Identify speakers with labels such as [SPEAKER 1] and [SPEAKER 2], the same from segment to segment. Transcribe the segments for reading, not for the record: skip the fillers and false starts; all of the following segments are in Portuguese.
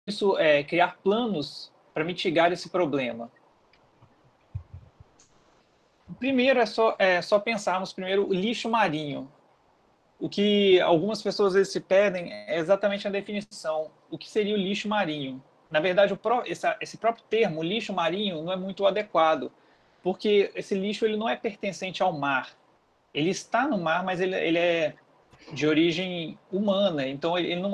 [SPEAKER 1] isso criar planos para mitigar esse problema? Primeiro é só pensarmos primeiro o lixo marinho. O que algumas pessoas às vezes se perdem é exatamente a definição. O que seria o lixo marinho? Na verdade, esse próprio termo, lixo marinho, não é muito adequado, porque esse lixo ele não é pertencente ao mar. Ele está no mar, mas ele é de origem humana, então ele não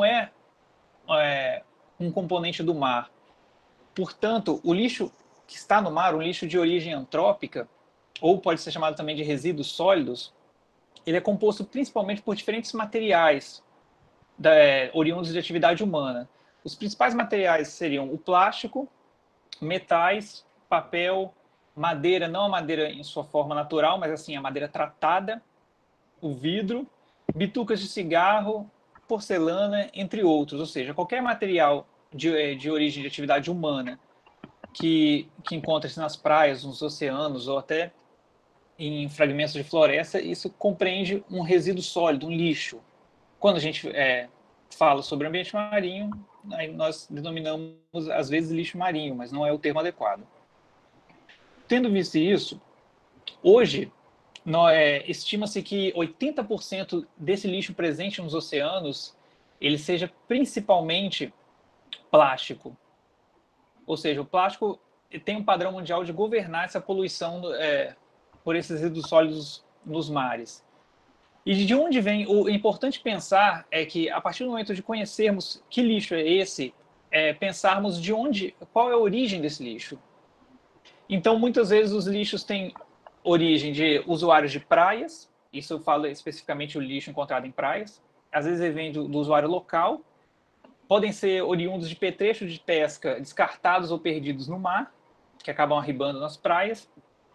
[SPEAKER 1] é um componente do mar. Portanto, o lixo que está no mar, um lixo de origem antrópica, ou pode ser chamado também de resíduos sólidos, ele é composto principalmente por diferentes materiais oriundos de atividade humana. Os principais materiais seriam o plástico, metais, papel, madeira, não a madeira em sua forma natural, mas assim a madeira tratada, o vidro, bitucas de cigarro, porcelana, entre outros. Ou seja, qualquer material de origem de atividade humana que encontra-se nas praias, nos oceanos ou até em fragmentos de floresta, isso compreende um resíduo sólido, um lixo. Quando a gente fala sobre ambiente marinho, aí nós denominamos às vezes lixo marinho, mas não é o termo adequado. Tendo visto isso, hoje estima-se que 80% desse lixo presente nos oceanos ele seja principalmente plástico. Ou seja, o plástico tem um padrão mundial de governar essa poluição por esses resíduos sólidos nos mares. E de onde vem? O importante pensar é que, a partir do momento de conhecermos que lixo é esse, pensarmos qual é a origem desse lixo. Então, muitas vezes, os lixos têm origem de usuários de praias, isso eu falo especificamente o lixo encontrado em praias, às vezes ele vem do usuário local, podem ser oriundos de petrechos de pesca descartados ou perdidos no mar, que acabam arribando nas praias.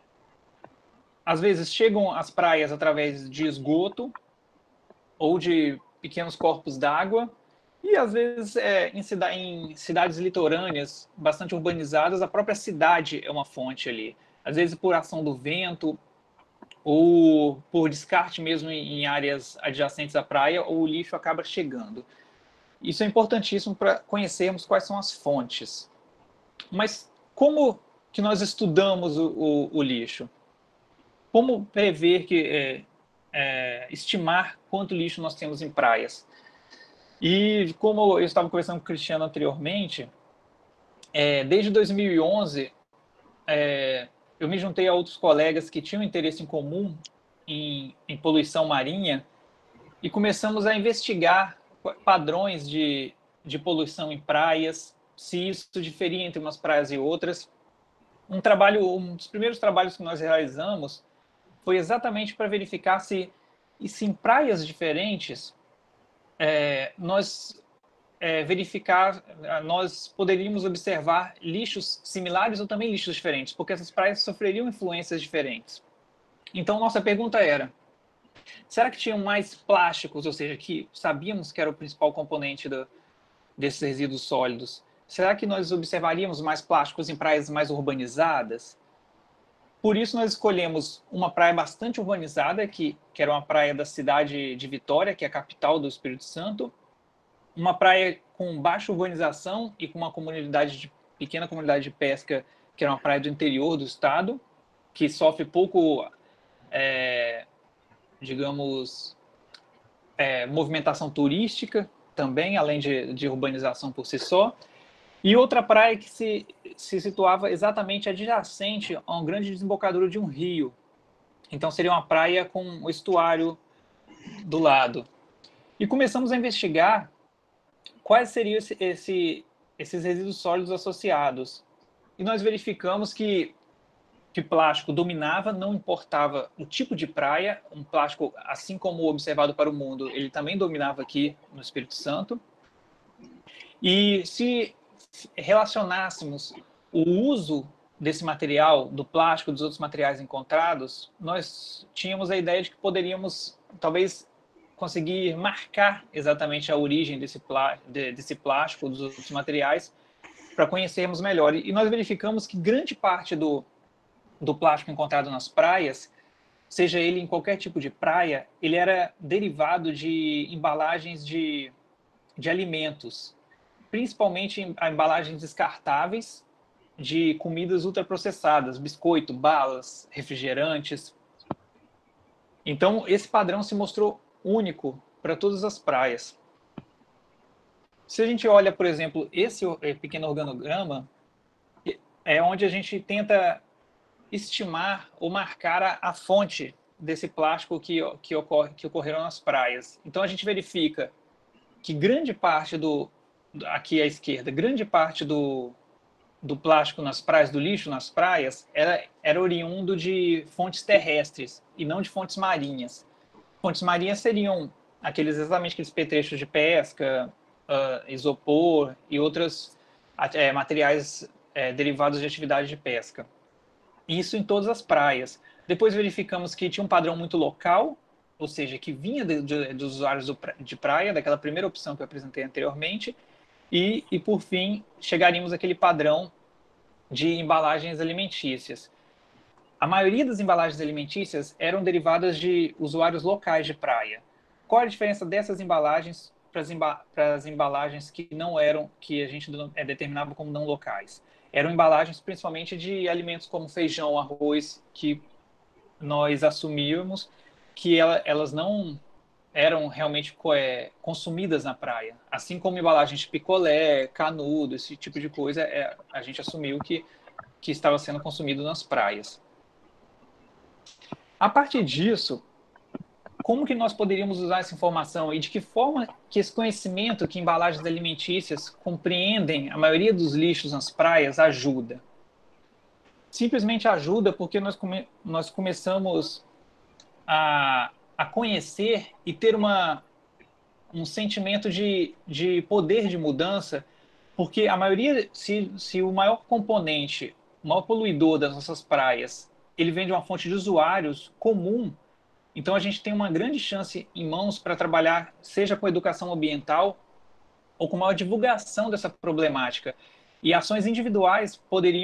[SPEAKER 1] Às vezes chegam às praias através de esgoto ou de pequenos corpos d'água, e às vezes em cidades litorâneas, bastante urbanizadas, a própria cidade é uma fonte ali. Às vezes por ação do vento, ou por descarte mesmo em áreas adjacentes à praia, o lixo acaba chegando. Isso é importantíssimo para conhecermos quais são as fontes. Mas como que nós estudamos o lixo? Como prever estimar quanto lixo nós temos em praias? E como eu estava conversando com o Cristiano anteriormente, desde 2011, eu me juntei a outros colegas que tinham interesse em comum em poluição marinha e começamos a investigar padrões de poluição em praias, se isso diferia entre umas praias e outras. Um dos primeiros trabalhos que nós realizamos foi exatamente para verificar se em praias diferentes nós poderíamos observar lixos similares ou também lixos diferentes, porque essas praias sofreriam influências diferentes. Então, nossa pergunta era: será que tinham mais plásticos, ou seja, que sabíamos que era o principal componente desses resíduos sólidos? Será que nós observaríamos mais plásticos em praias mais urbanizadas? Por isso, nós escolhemos uma praia bastante urbanizada, que era uma praia da cidade de Vitória, que é a capital do Espírito Santo, uma praia com baixa urbanização e com uma pequena comunidade de pesca, que era uma praia do interior do estado, que sofre pouco, digamos, movimentação turística também, além de urbanização por si só. E outra praia que se situava exatamente adjacente a um grande desembocadouro de um rio. Então seria uma praia com o estuário do lado. E começamos a investigar quais seriam esses resíduos sólidos associados. E nós verificamos que plástico dominava, não importava o tipo de praia, um plástico, assim como observado para o mundo, ele também dominava aqui no Espírito Santo. E se relacionássemos o uso desse material, do plástico, dos outros materiais encontrados, nós tínhamos a ideia de que poderíamos, talvez, conseguir marcar exatamente a origem desse plástico, dos outros materiais, para conhecermos melhor. E nós verificamos que grande parte do plástico encontrado nas praias, seja ele em qualquer tipo de praia, ele era derivado de embalagens de alimentos. principalmente a embalagens descartáveis de comidas ultraprocessadas, biscoito, balas, refrigerantes. Então, esse padrão se mostrou único para todas as praias. Se a gente olha, por exemplo, esse pequeno organograma, é onde a gente tenta estimar ou marcar a fonte desse plástico que ocorreram nas praias. Então, a gente verifica que grande parte aqui à esquerda, grande parte do plástico nas praias, do lixo nas praias, era oriundo de fontes terrestres e não de fontes marinhas. Fontes marinhas seriam exatamente aqueles petrechos de pesca, isopor e outros materiais derivados de atividade de pesca. Isso em todas as praias. Depois verificamos que tinha um padrão muito local, ou seja, que vinha dos usuários de praia, daquela primeira opção que eu apresentei anteriormente, e por fim, chegaríamos àquele padrão de embalagens alimentícias. A maioria das embalagens alimentícias eram derivadas de usuários locais de praia. Qual a diferença dessas embalagens para as embalagens que não eram, que a gente determinava como não locais? Eram embalagens principalmente de alimentos como feijão, arroz, que nós assumíamos que elas não eram realmente consumidas na praia. Assim como embalagens de picolé, canudo, esse tipo de coisa, a gente assumiu que estava sendo consumido nas praias. A partir disso, como que nós poderíamos usar essa informação e de que forma que esse conhecimento que embalagens alimentícias compreendem a maioria dos lixos nas praias ajuda? Simplesmente ajuda porque nós começamos a conhecer e ter um sentimento de poder de mudança, porque a maioria, se o maior componente, o maior poluidor das nossas praias, ele vem de uma fonte de usuários comum, então a gente tem uma grande chance em mãos para trabalhar, seja com educação ambiental ou com maior divulgação dessa problemática. E ações individuais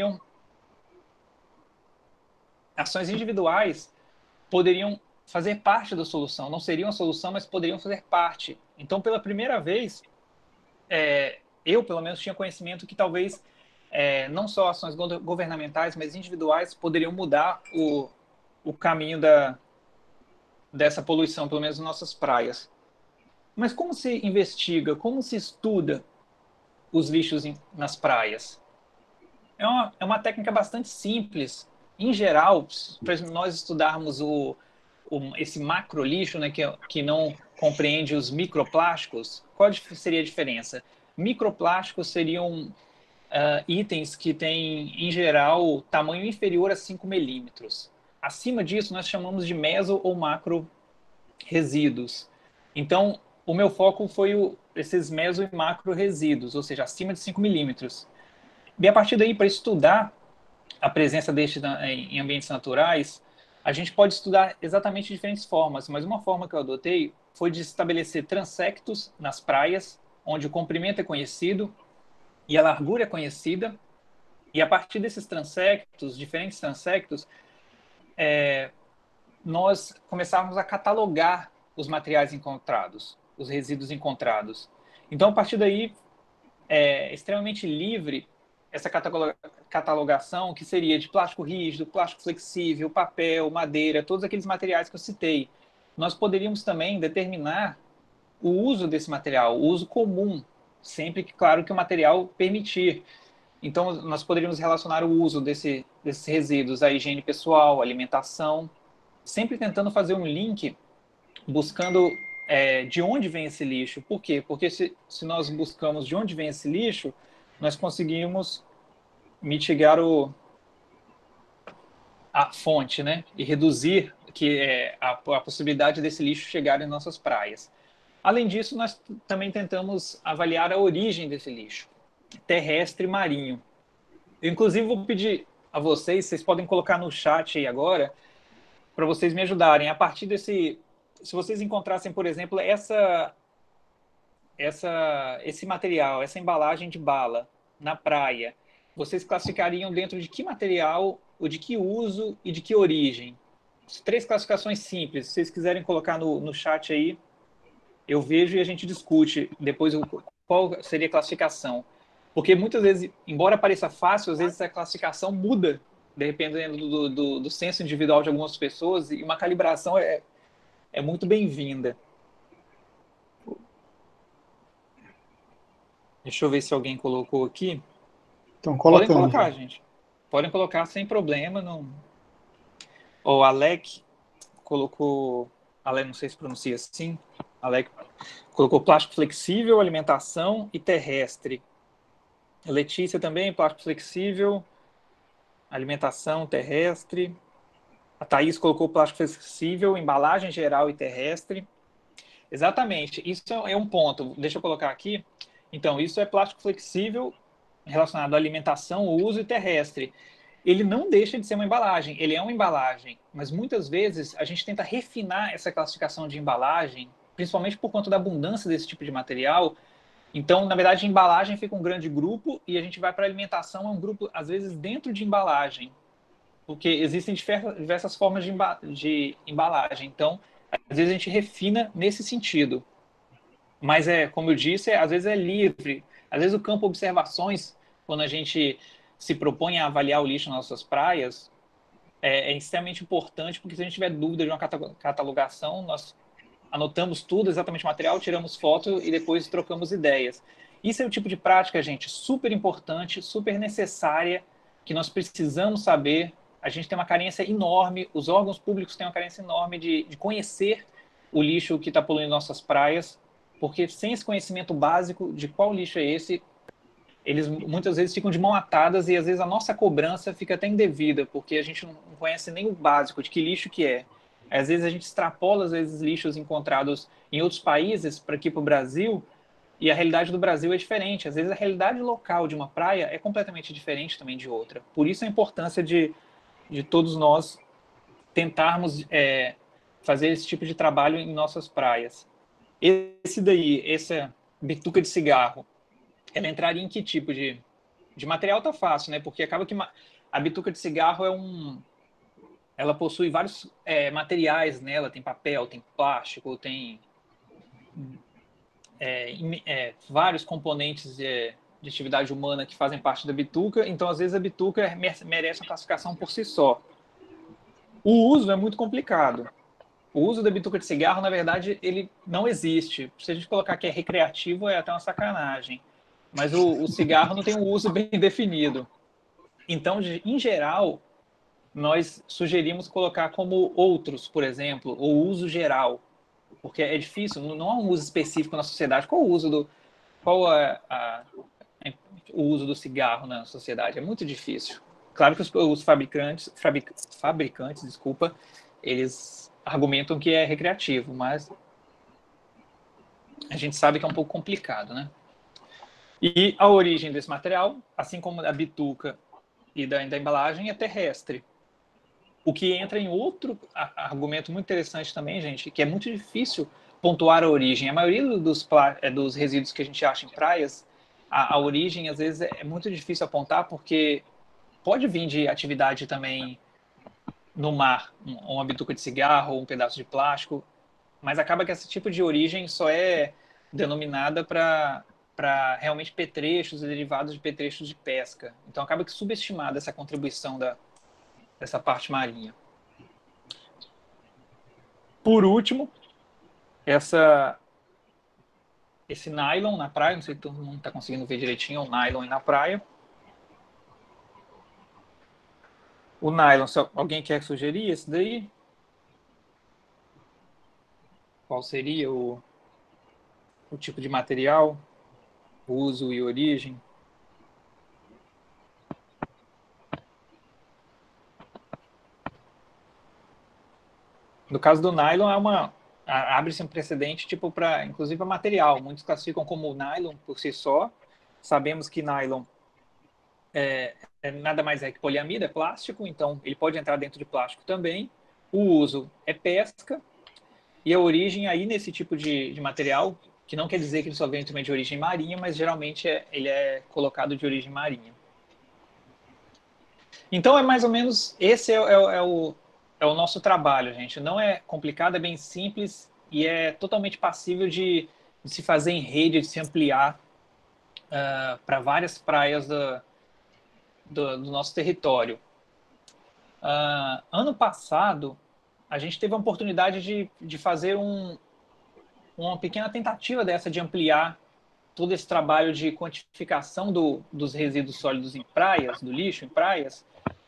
[SPEAKER 1] poderiam fazer parte da solução. Não seriam a solução, mas poderiam fazer parte. Então, pela primeira vez, eu, pelo menos, tinha conhecimento que talvez não só ações governamentais, mas individuais poderiam mudar o caminho dessa poluição, pelo menos nas nossas praias. Mas como se investiga, como se estuda os lixos nas praias? É uma técnica bastante simples. Em geral, para nós estudarmos esse macro lixo, né, que não compreende os microplásticos, qual seria a diferença? Microplásticos seriam itens que têm, em geral, tamanho inferior a 5 milímetros. Acima disso, nós chamamos de meso ou macro resíduos. Então, o meu foco foi esses meso e macro resíduos, ou seja, acima de 5 milímetros. E a partir daí, para estudar a presença destes em ambientes naturais, a gente pode estudar exatamente diferentes formas, mas uma forma que eu adotei foi de estabelecer transectos nas praias, onde o comprimento é conhecido e a largura é conhecida, e a partir desses transectos, diferentes transectos, nós começávamos a catalogar os materiais encontrados, os resíduos encontrados. Então, a partir daí, é extremamente livre essa catalogação, que seria de plástico rígido, plástico flexível, papel, madeira, todos aqueles materiais que eu citei. Nós poderíamos também determinar o uso desse material, o uso comum, sempre que, claro, que o material permitir. Então, nós poderíamos relacionar o uso desses resíduos à higiene pessoal, alimentação, sempre tentando fazer um link, buscando de onde vem esse lixo. Por quê? Porque se nós buscamos de onde vem esse lixo, nós conseguimos mitigar a fonte, né? E reduzir a possibilidade desse lixo chegar em nossas praias. Além disso, nós também tentamos avaliar a origem desse lixo, terrestre e marinho. Eu, inclusive, vou pedir a vocês podem colocar no chat aí agora, para vocês me ajudarem. A partir desse... Se vocês encontrassem, por exemplo, esse material, essa embalagem de bala na praia, vocês classificariam dentro de que material, ou de que uso e de que origem? 3 classificações simples. Se vocês quiserem colocar no chat aí, eu vejo e a gente discute. Depois eu qual seria a classificação. Porque muitas vezes, embora pareça fácil, às vezes a classificação muda, dependendo do senso individual de algumas pessoas, e uma calibração é muito bem-vinda. Deixa eu ver se alguém colocou aqui.
[SPEAKER 2] Estão
[SPEAKER 1] Podem
[SPEAKER 2] colocando
[SPEAKER 1] colocar,
[SPEAKER 2] já.
[SPEAKER 1] gente. Podem colocar sem problema. Não... O Alec colocou... Alec, não sei se pronuncia assim. Alec colocou plástico flexível, alimentação e terrestre. A Letícia também, plástico flexível, alimentação terrestre. A Thaís colocou plástico flexível, embalagem geral e terrestre. Exatamente, isso é um ponto. Deixa eu colocar aqui. Então, isso é plástico flexível relacionado à alimentação, uso e terrestre. Ele não deixa de ser uma embalagem, ele é uma embalagem, mas muitas vezes a gente tenta refinar essa classificação de embalagem, principalmente por conta da abundância desse tipo de material. Então, na verdade, embalagem fica um grande grupo e a gente vai para alimentação, é um grupo, às vezes, dentro de embalagem, porque existem diversas formas de embalagem. Então, às vezes a gente refina nesse sentido. Mas, como eu disse, às vezes é livre. Às vezes o campo observações, quando a gente se propõe a avaliar o lixo nas nossas praias, é extremamente importante, porque se a gente tiver dúvida de uma catalogação, nós anotamos tudo, exatamente o material, tiramos foto e depois trocamos ideias. Isso é o tipo de prática, gente, super importante, super necessária, que nós precisamos saber. A gente tem uma carência enorme, os órgãos públicos têm uma carência enorme de conhecer o lixo que está poluindo nossas praias, porque sem esse conhecimento básico de qual lixo é esse, eles muitas vezes ficam de mão atadas e às vezes a nossa cobrança fica até indevida, porque a gente não conhece nem o básico de que lixo que é. Às vezes a gente extrapola, às vezes, lixos encontrados em outros países para aqui para o Brasil, e a realidade do Brasil é diferente. Às vezes a realidade local de uma praia é completamente diferente também de outra. Por isso a importância de todos nós tentarmos fazer esse tipo de trabalho em nossas praias. Essa bituca de cigarro, ela entraria em que tipo de material? Tá fácil, né? Porque acaba que a bituca de cigarro ela possui vários materiais nela, tem papel, tem plástico, tem vários componentes de atividade humana que fazem parte da bituca, então às vezes a bituca merece uma classificação por si só. O uso é muito complicado. O uso da bituca de cigarro, na verdade, ele não existe. Se a gente colocar que é recreativo, é até uma sacanagem. Mas o cigarro não tem um uso bem definido. Então, em geral, nós sugerimos colocar como outros, por exemplo, ou uso geral, porque é difícil, não há um uso específico na sociedade. Qual o uso do cigarro na sociedade? É muito difícil. Claro que os fabricantes, desculpa, eles argumentam que é recreativo, mas a gente sabe que é um pouco complicado, né? E a origem desse material, assim como a bituca e da embalagem, é terrestre. O que entra em outro argumento muito interessante também, gente, que é muito difícil pontuar a origem. A maioria dos resíduos que a gente acha em praias, a origem, às vezes, é muito difícil apontar, porque pode vir de atividade também no mar, uma bituca de cigarro, ou um pedaço de plástico, mas acaba que esse tipo de origem só é denominada para realmente petrechos e derivados de petrechos de pesca. Então acaba que subestimada essa contribuição dessa parte marinha. Por último, esse nylon na praia, não sei se todo mundo está conseguindo ver direitinho, o nylon na praia. O nylon, se alguém quer sugerir esse daí? Qual seria o tipo de material, uso e origem? No caso do nylon, abre-se um precedente tipo para, inclusive, para material. Muitos classificam como nylon por si só. Sabemos que nylon nada mais é que poliamida, é plástico, então ele pode entrar dentro de plástico também. O uso é pesca e a origem aí nesse tipo de material, que não quer dizer que ele só vem também de origem marinha, mas geralmente ele é colocado de origem marinha. Então é mais ou menos esse é o nosso trabalho, gente. Não é complicado, é bem simples e é totalmente passível de se fazer em rede, de se ampliar. para várias praias do nosso território. Ano passado, a gente teve a oportunidade de fazer uma pequena tentativa dessa de ampliar todo esse trabalho de quantificação dos resíduos sólidos em praias, do lixo em praias,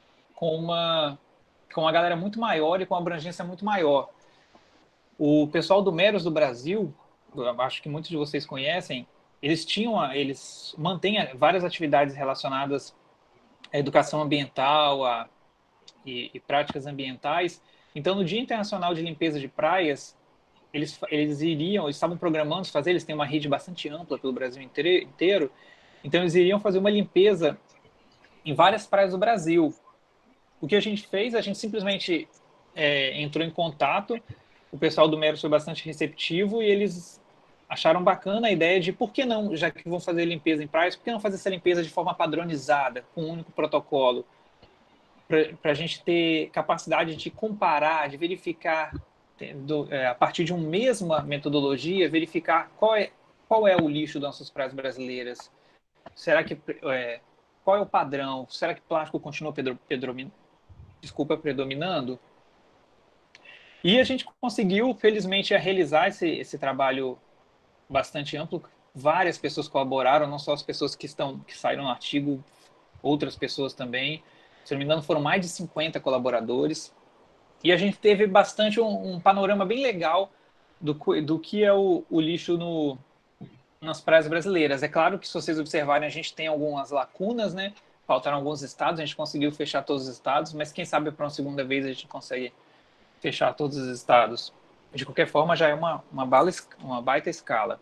[SPEAKER 1] com uma galera muito maior e com uma abrangência muito maior. O pessoal do Meros do Brasil, eu acho que muitos de vocês conhecem, eles mantêm várias atividades relacionadas à educação ambiental e práticas ambientais. Então, no Dia Internacional de Limpeza de Praias, eles estavam programando fazer, eles têm uma rede bastante ampla pelo Brasil inteiro, então eles iriam fazer uma limpeza em várias praias do Brasil. O que a gente fez, a gente simplesmente entrou em contato, o pessoal do Meros foi bastante receptivo e eles acharam bacana a ideia de por que não, já que vão fazer limpeza em praias, por que não fazer essa limpeza de forma padronizada, com um único protocolo, para a gente ter capacidade de comparar, de verificar, a partir de uma mesma metodologia, verificar qual é o lixo das nossas praias brasileiras. Será que qual é o padrão? Será que plástico continua predominando? E a gente conseguiu, felizmente, realizar esse trabalho bastante amplo. Várias pessoas colaboraram, não só as pessoas que saíram no artigo, outras pessoas também. Se não me engano, foram mais de 50 colaboradores. E a gente teve bastante um panorama bem legal do que é o lixo nas praias brasileiras. É claro que, se vocês observarem, a gente tem algumas lacunas, né? Faltaram alguns estados, a gente conseguiu fechar todos os estados, mas quem sabe para uma segunda vez a gente consegue fechar todos os estados. De qualquer forma, já é uma baita escala.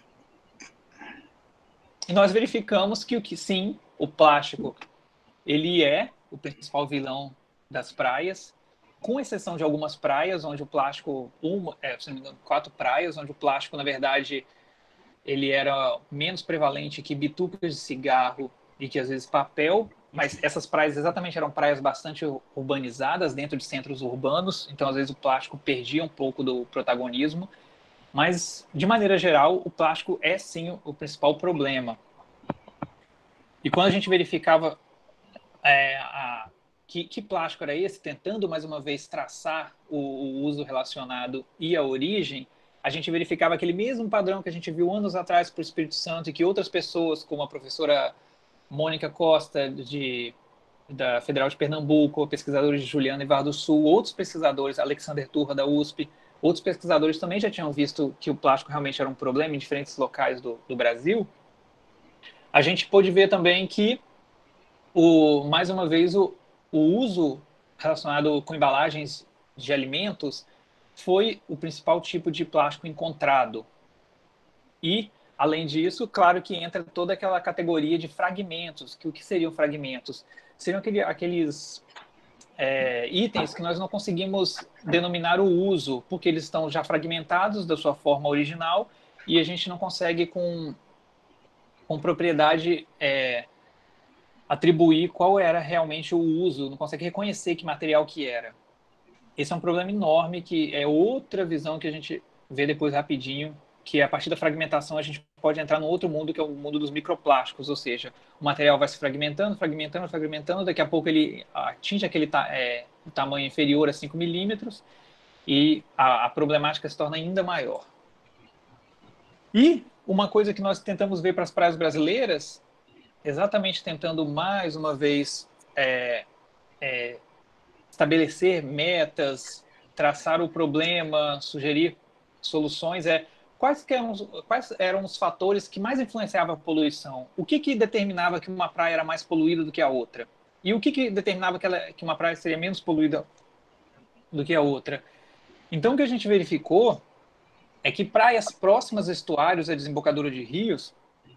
[SPEAKER 1] E nós verificamos que sim, o plástico, ele é o principal vilão das praias, com exceção de algumas praias onde o plástico, se não me engano, 4 praias, onde o plástico, na verdade, ele era menos prevalente que bitucas de cigarro e que, às vezes, papel, mas essas praias exatamente eram praias bastante urbanizadas, dentro de centros urbanos, então, às vezes, o plástico perdia um pouco do protagonismo, mas, de maneira geral, o plástico é, sim, o principal problema. E quando a gente verificava que plástico era esse, tentando, mais uma vez, traçar o uso relacionado e a origem, a gente verificava aquele mesmo padrão que a gente viu anos atrás para o Espírito Santo e que outras pessoas, como a professora Mônica Costa, da Federal de Pernambuco, pesquisadores de Juliana e Var do Sul, outros pesquisadores, Alexander Turra, da USP, outros pesquisadores também já tinham visto que o plástico realmente era um problema em diferentes locais do Brasil. A gente pôde ver também que, mais uma vez, o uso relacionado com embalagens de alimentos foi o principal tipo de plástico encontrado. E, além disso, claro que entra toda aquela categoria de fragmentos. O que seriam fragmentos? Seriam aqueles itens que nós não conseguimos denominar o uso, porque eles estão já fragmentados da sua forma original e a gente não consegue, com propriedade, atribuir qual era realmente o uso, não consegue reconhecer que material que era. Esse é um problema enorme, que é outra visão que a gente vê depois rapidinho, que a partir da fragmentação a gente pode entrar no outro mundo, que é o mundo dos microplásticos, ou seja, o material vai se fragmentando, daqui a pouco ele atinge aquele tamanho inferior a 5 milímetros e a problemática se torna ainda maior. E uma coisa que nós tentamos ver para as praias brasileiras, exatamente tentando mais uma vez estabelecer metas, traçar o problema, sugerir soluções, quais eram os fatores que mais influenciavam a poluição? O que determinava que uma praia era mais poluída do que a outra? E o que determinava que uma praia seria menos poluída do que a outra? Então, o que a gente verificou é que praias próximas a estuários, a desembocadoura de rios,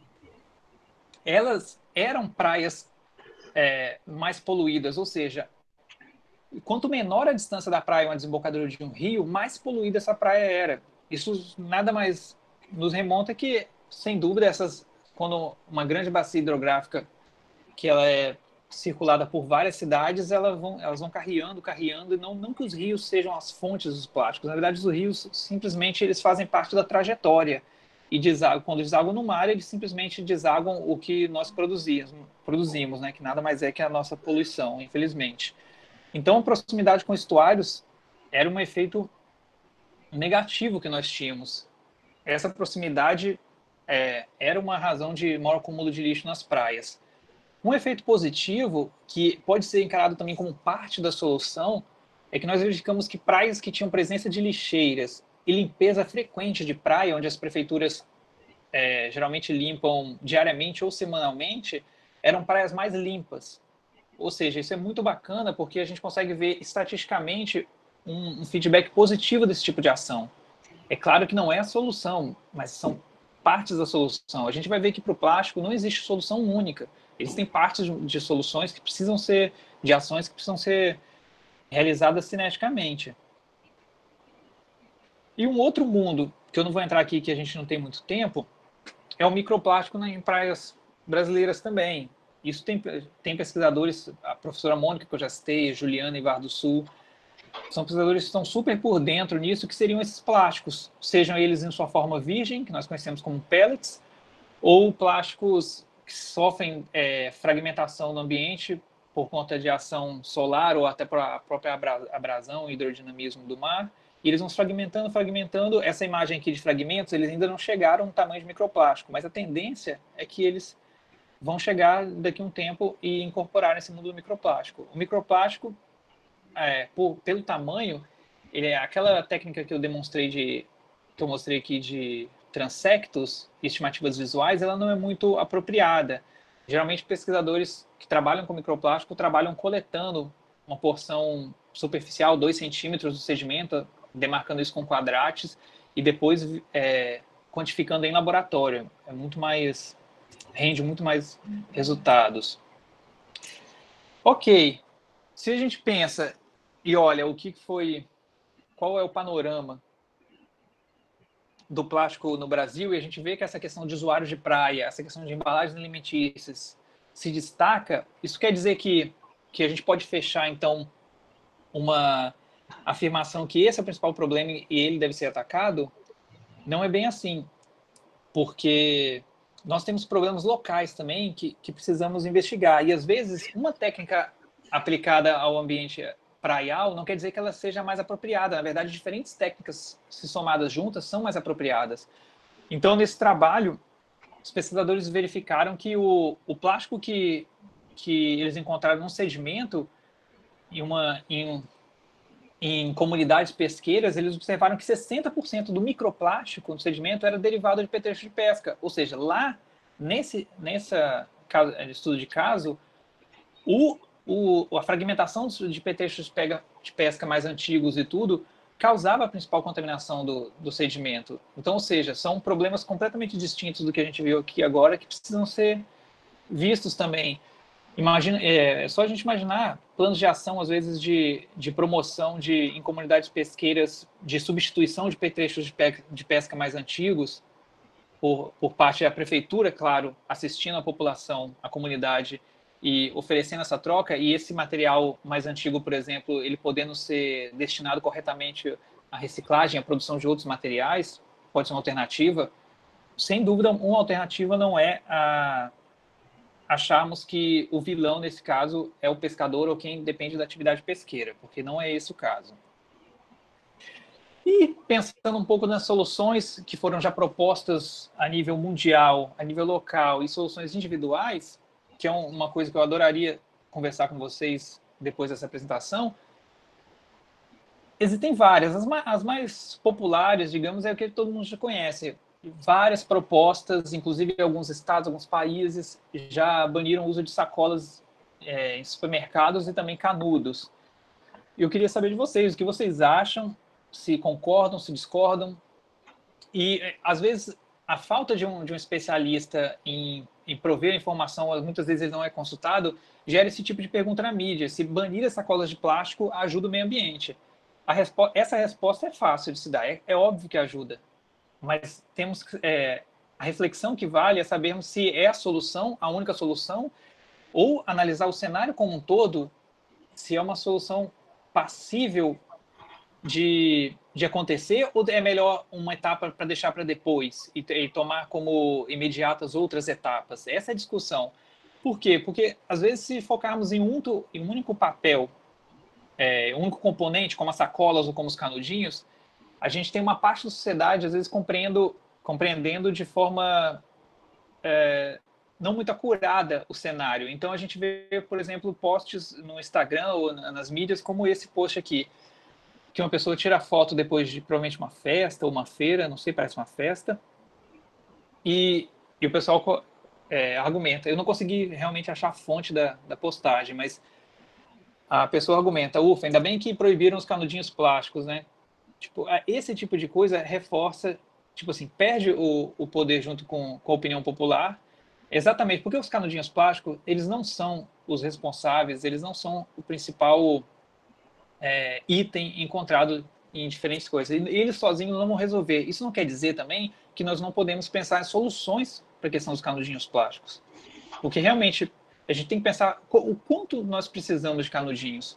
[SPEAKER 1] elas eram praias mais poluídas, ou seja, quanto menor a distância da praia, uma desembocadura de um rio, mais poluída essa praia era. Isso nada mais nos remonta que, sem dúvida, quando uma grande bacia hidrográfica, que ela é circulada por várias cidades, elas vão carreando, e não que os rios sejam as fontes dos plásticos. Na verdade, os rios simplesmente eles fazem parte da trajetória. e quando desagam no mar, eles simplesmente desagam o que nós produzimos, né? Que nada mais é que a nossa poluição, infelizmente. Então, a proximidade com estuários era um efeito negativo que nós tínhamos. Essa proximidade era uma razão de maior acúmulo de lixo nas praias. Um efeito positivo, que pode ser encarado também como parte da solução, é que nós verificamos que praias que tinham presença de lixeiras e limpeza frequente de praia, onde as prefeituras geralmente limpam diariamente ou semanalmente, eram praias mais limpas. Ou seja, isso é muito bacana porque a gente consegue ver estatisticamente um feedback positivo desse tipo de ação. É claro que não é a solução, mas são partes da solução. A gente vai ver que para o plástico não existe solução única. Existem partes de soluções que precisam ser, de ações que precisam ser realizadas cineticamente. E um outro mundo, que eu não vou entrar aqui, que a gente não tem muito tempo, é o microplástico em praias brasileiras também. Isso tem pesquisadores, a professora Mônica, que eu já citei, a Juliana Ivar do Sul, são pesquisadores que estão super por dentro nisso, que seriam esses plásticos, sejam eles em sua forma virgem, que nós conhecemos como pellets, ou plásticos que sofrem fragmentação no ambiente por conta de ação solar ou até por a própria abrasão e hidrodinamismo do mar. E eles vão fragmentando, fragmentando. Essa imagem aqui de fragmentos, eles ainda não chegaram no tamanho de microplástico, mas a tendência é que eles vão chegar daqui a um tempo e incorporar nesse mundo do microplástico. O microplástico, pelo tamanho, ele é aquela técnica que eu mostrei aqui de transectos, estimativas visuais, ela não é muito apropriada. Geralmente, pesquisadores que trabalham com microplástico trabalham coletando uma porção superficial, 2 centímetros do sedimento, demarcando isso com quadrates, e depois quantificando em laboratório. Rende muito mais resultados. Ok, se a gente pensa e olha qual é o panorama do plástico no Brasil, e a gente vê que essa questão de usuários de praia, essa questão de embalagens alimentícias se destaca, isso quer dizer que a gente pode fechar, então, uma afirmação que esse é o principal problema e ele deve ser atacado? Não é bem assim, porque nós temos problemas locais também que precisamos investigar, e às vezes uma técnica aplicada ao ambiente praial não quer dizer que ela seja mais apropriada. Na verdade, diferentes técnicas, se somadas juntas, são mais apropriadas. Então, nesse trabalho, os pesquisadores verificaram que o plástico que eles encontraram no sedimento, em comunidades pesqueiras, eles observaram que 60% do microplástico no sedimento era derivado de petrechos de pesca. Ou seja, lá, nessa estudo de caso, a fragmentação de petrechos de pesca mais antigos e tudo causava a principal contaminação do sedimento. Então, ou seja, são problemas completamente distintos do que a gente viu aqui agora, que precisam ser vistos também. É só a gente imaginar planos de ação, às vezes, de promoção em comunidades pesqueiras, de substituição de petrechos de pesca mais antigos, por parte da prefeitura, claro, assistindo a população, a comunidade, e oferecendo essa troca, e esse material mais antigo, por exemplo, ele podendo ser destinado corretamente à reciclagem, à produção de outros materiais, pode ser uma alternativa. Sem dúvida, uma alternativa não é acharmos que o vilão, nesse caso, é o pescador ou quem depende da atividade pesqueira, porque não é esse o caso. E pensando um pouco nas soluções que foram já propostas a nível mundial, a nível local e soluções individuais, que é uma coisa que eu adoraria conversar com vocês depois dessa apresentação, existem várias. As mais populares, digamos, é o que todo mundo já conhece. Várias propostas, inclusive alguns estados, alguns países já baniram o uso de sacolas em supermercados e também canudos. Eu queria saber de vocês, o que vocês acham, se concordam, se discordam. E, às vezes, a falta de um especialista em prover a informação, muitas vezes ele não é consultado, gera esse tipo de pergunta na mídia. Se banir as sacolas de plástico ajuda o meio ambiente? Essa resposta é fácil de se dar, é óbvio que ajuda. Mas temos a reflexão que vale é sabermos se é a solução, a única solução, ou analisar o cenário como um todo, se é uma solução passível de acontecer, ou é melhor uma etapa para deixar para depois e tomar como imediatas outras etapas? Essa é a discussão. Por quê? Porque, às vezes, se focarmos em um único papel, um único componente, como as sacolas ou como os canudinhos, a gente tem uma parte da sociedade, às vezes, compreendendo de forma não muito acurada o cenário. Então, a gente vê, por exemplo, posts no Instagram ou nas mídias como esse post aqui, que uma pessoa tira foto depois de provavelmente uma festa ou uma feira, não sei, parece uma festa, e o pessoal argumenta. Eu não consegui realmente achar a fonte da postagem, mas a pessoa argumenta, ufa, ainda bem que proibiram os canudinhos plásticos, né? Tipo, esse tipo de coisa reforça, tipo assim, perde o poder junto com a opinião popular, exatamente porque os canudinhos plásticos, eles não são os responsáveis, eles não são o principal item encontrado em diferentes coisas. E eles sozinhos não vão resolver. Isso não quer dizer também que nós não podemos pensar em soluções para a questão dos canudinhos plásticos. Porque realmente a gente tem que pensar o quanto nós precisamos de canudinhos.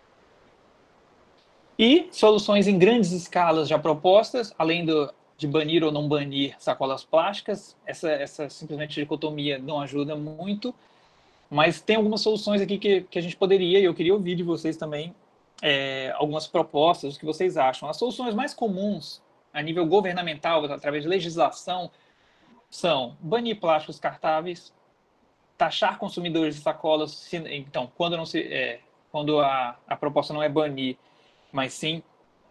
[SPEAKER 1] E soluções em grandes escalas já propostas, além de banir ou não banir sacolas plásticas. Essa simplesmente dicotomia não ajuda muito, mas tem algumas soluções aqui que a gente poderia, e eu queria ouvir de vocês também, algumas propostas, o que vocês acham. As soluções mais comuns a nível governamental, através de legislação, são banir plásticos descartáveis, taxar consumidores de sacolas, então, quando a proposta não é banir, mas sim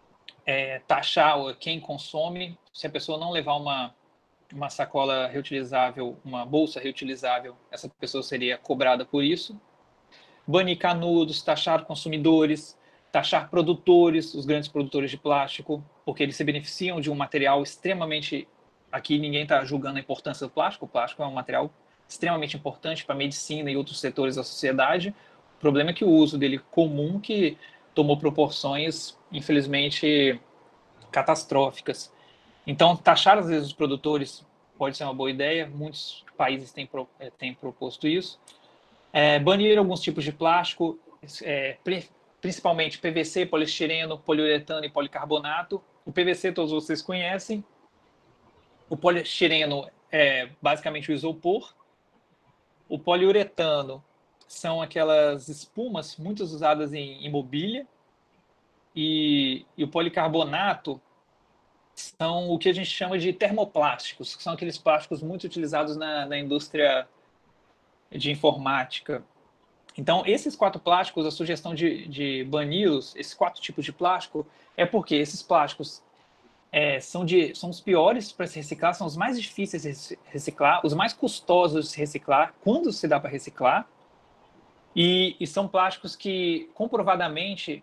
[SPEAKER 1] taxar quem consome, se a pessoa não levar uma sacola reutilizável, uma bolsa reutilizável, essa pessoa seria cobrada por isso. Banir canudos, taxar consumidores, taxar produtores, os grandes produtores de plástico, porque eles se beneficiam de um material extremamente... Aqui ninguém está julgando a importância do plástico, o plástico é um material extremamente importante para a medicina e outros setores da sociedade. O problema é que o uso dele comum que tomou proporções, infelizmente, catastróficas. Então, taxar às vezes os produtores pode ser uma boa ideia, muitos países têm proposto isso. Banir alguns tipos de plástico, principalmente PVC, poliestireno, poliuretano e policarbonato. O PVC todos vocês conhecem. O poliestireno é basicamente o isopor. O poliuretano são aquelas espumas muito usadas em mobília. E o policarbonato são o que a gente chama de termoplásticos, que são aqueles plásticos muito utilizados na indústria de informática. Então, esses 4 plásticos, a sugestão de bani-los, esses 4 tipos de plástico, é porque esses plásticos são os piores para se reciclar, são os mais difíceis de reciclar, os mais custosos de se reciclar, quando se dá para reciclar, e são plásticos que, comprovadamente,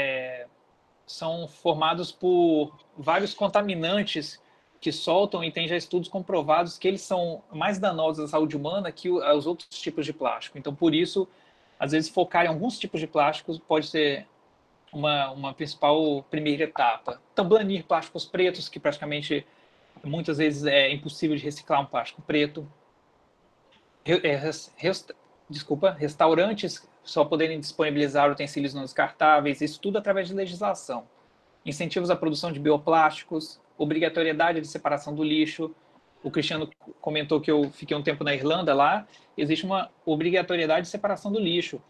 [SPEAKER 1] são formados por vários contaminantes que soltam, e tem já estudos comprovados que eles são mais danosos à saúde humana que os outros tipos de plástico. Então, por isso, às vezes, focar em alguns tipos de plásticos pode ser uma principal primeira etapa. Então, banir plásticos pretos, que praticamente, muitas vezes, é impossível de reciclar um plástico preto. Restaurantes só poderem disponibilizar utensílios não descartáveis, isso tudo através de legislação. Incentivos à produção de bioplásticos, obrigatoriedade de separação do lixo. O Cristiano comentou que eu fiquei um tempo na Irlanda lá, existe uma obrigatoriedade de separação do lixo.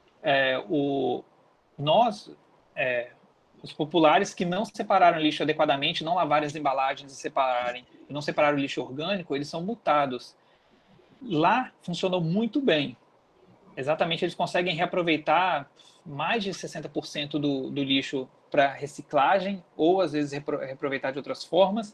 [SPEAKER 1] Os populares que não separaram o lixo adequadamente, não lavaram as embalagens e não separaram o lixo orgânico, eles são multados. Lá funcionou muito bem. Exatamente, eles conseguem reaproveitar mais de 60% do lixo para reciclagem, ou às vezes reaproveitar de outras formas.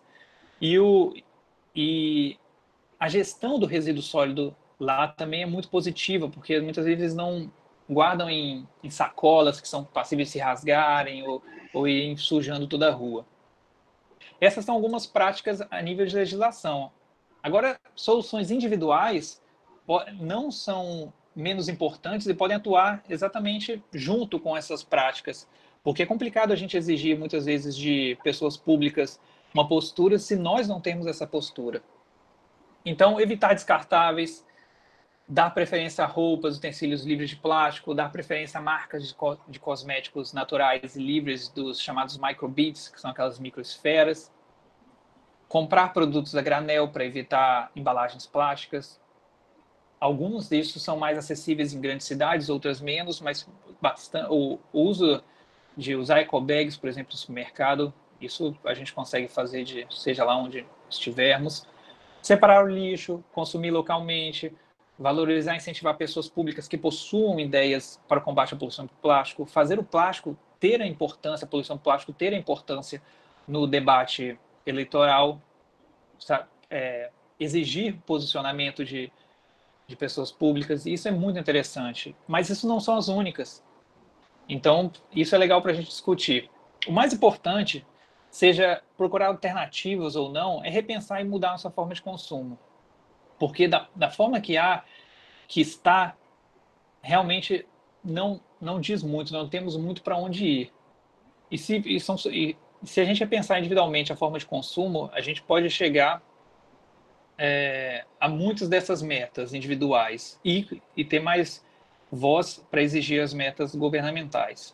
[SPEAKER 1] E a gestão do resíduo sólido lá também é muito positiva, porque muitas vezes eles não guardam em sacolas que são passíveis de se rasgarem ou irem sujando toda a rua. Essas são algumas práticas a nível de legislação. Agora, soluções individuais não são menos importantes e podem atuar exatamente junto com essas práticas, porque é complicado a gente exigir muitas vezes de pessoas públicas uma postura se nós não temos essa postura. Então, evitar descartáveis, dar preferência a roupas, utensílios livres de plástico, dar preferência a marcas de cosméticos naturais e livres dos chamados microbeads, que são aquelas microesferas, comprar produtos a granel para evitar embalagens plásticas. Alguns desses são mais acessíveis em grandes cidades, outras menos, mas o uso de usar ecobags, por exemplo, no supermercado, isso a gente consegue fazer seja lá onde estivermos. Separar o lixo, consumir localmente, valorizar e incentivar pessoas públicas que possuam ideias para o combate à poluição por plástico, fazer o plástico ter a importância, a poluição por plástico ter a importância no debate eleitoral, exigir posicionamento de pessoas públicas, e isso é muito interessante. Mas isso não são as únicas. Então, isso é legal para a gente discutir. O mais importante, seja procurar alternativas ou não, é repensar e mudar a nossa forma de consumo. Porque da forma que está, realmente não diz muito, não temos muito para onde ir. E se a gente pensar individualmente a forma de consumo, a gente pode chegar a muitas dessas metas individuais e ter mais voz para exigir as metas governamentais.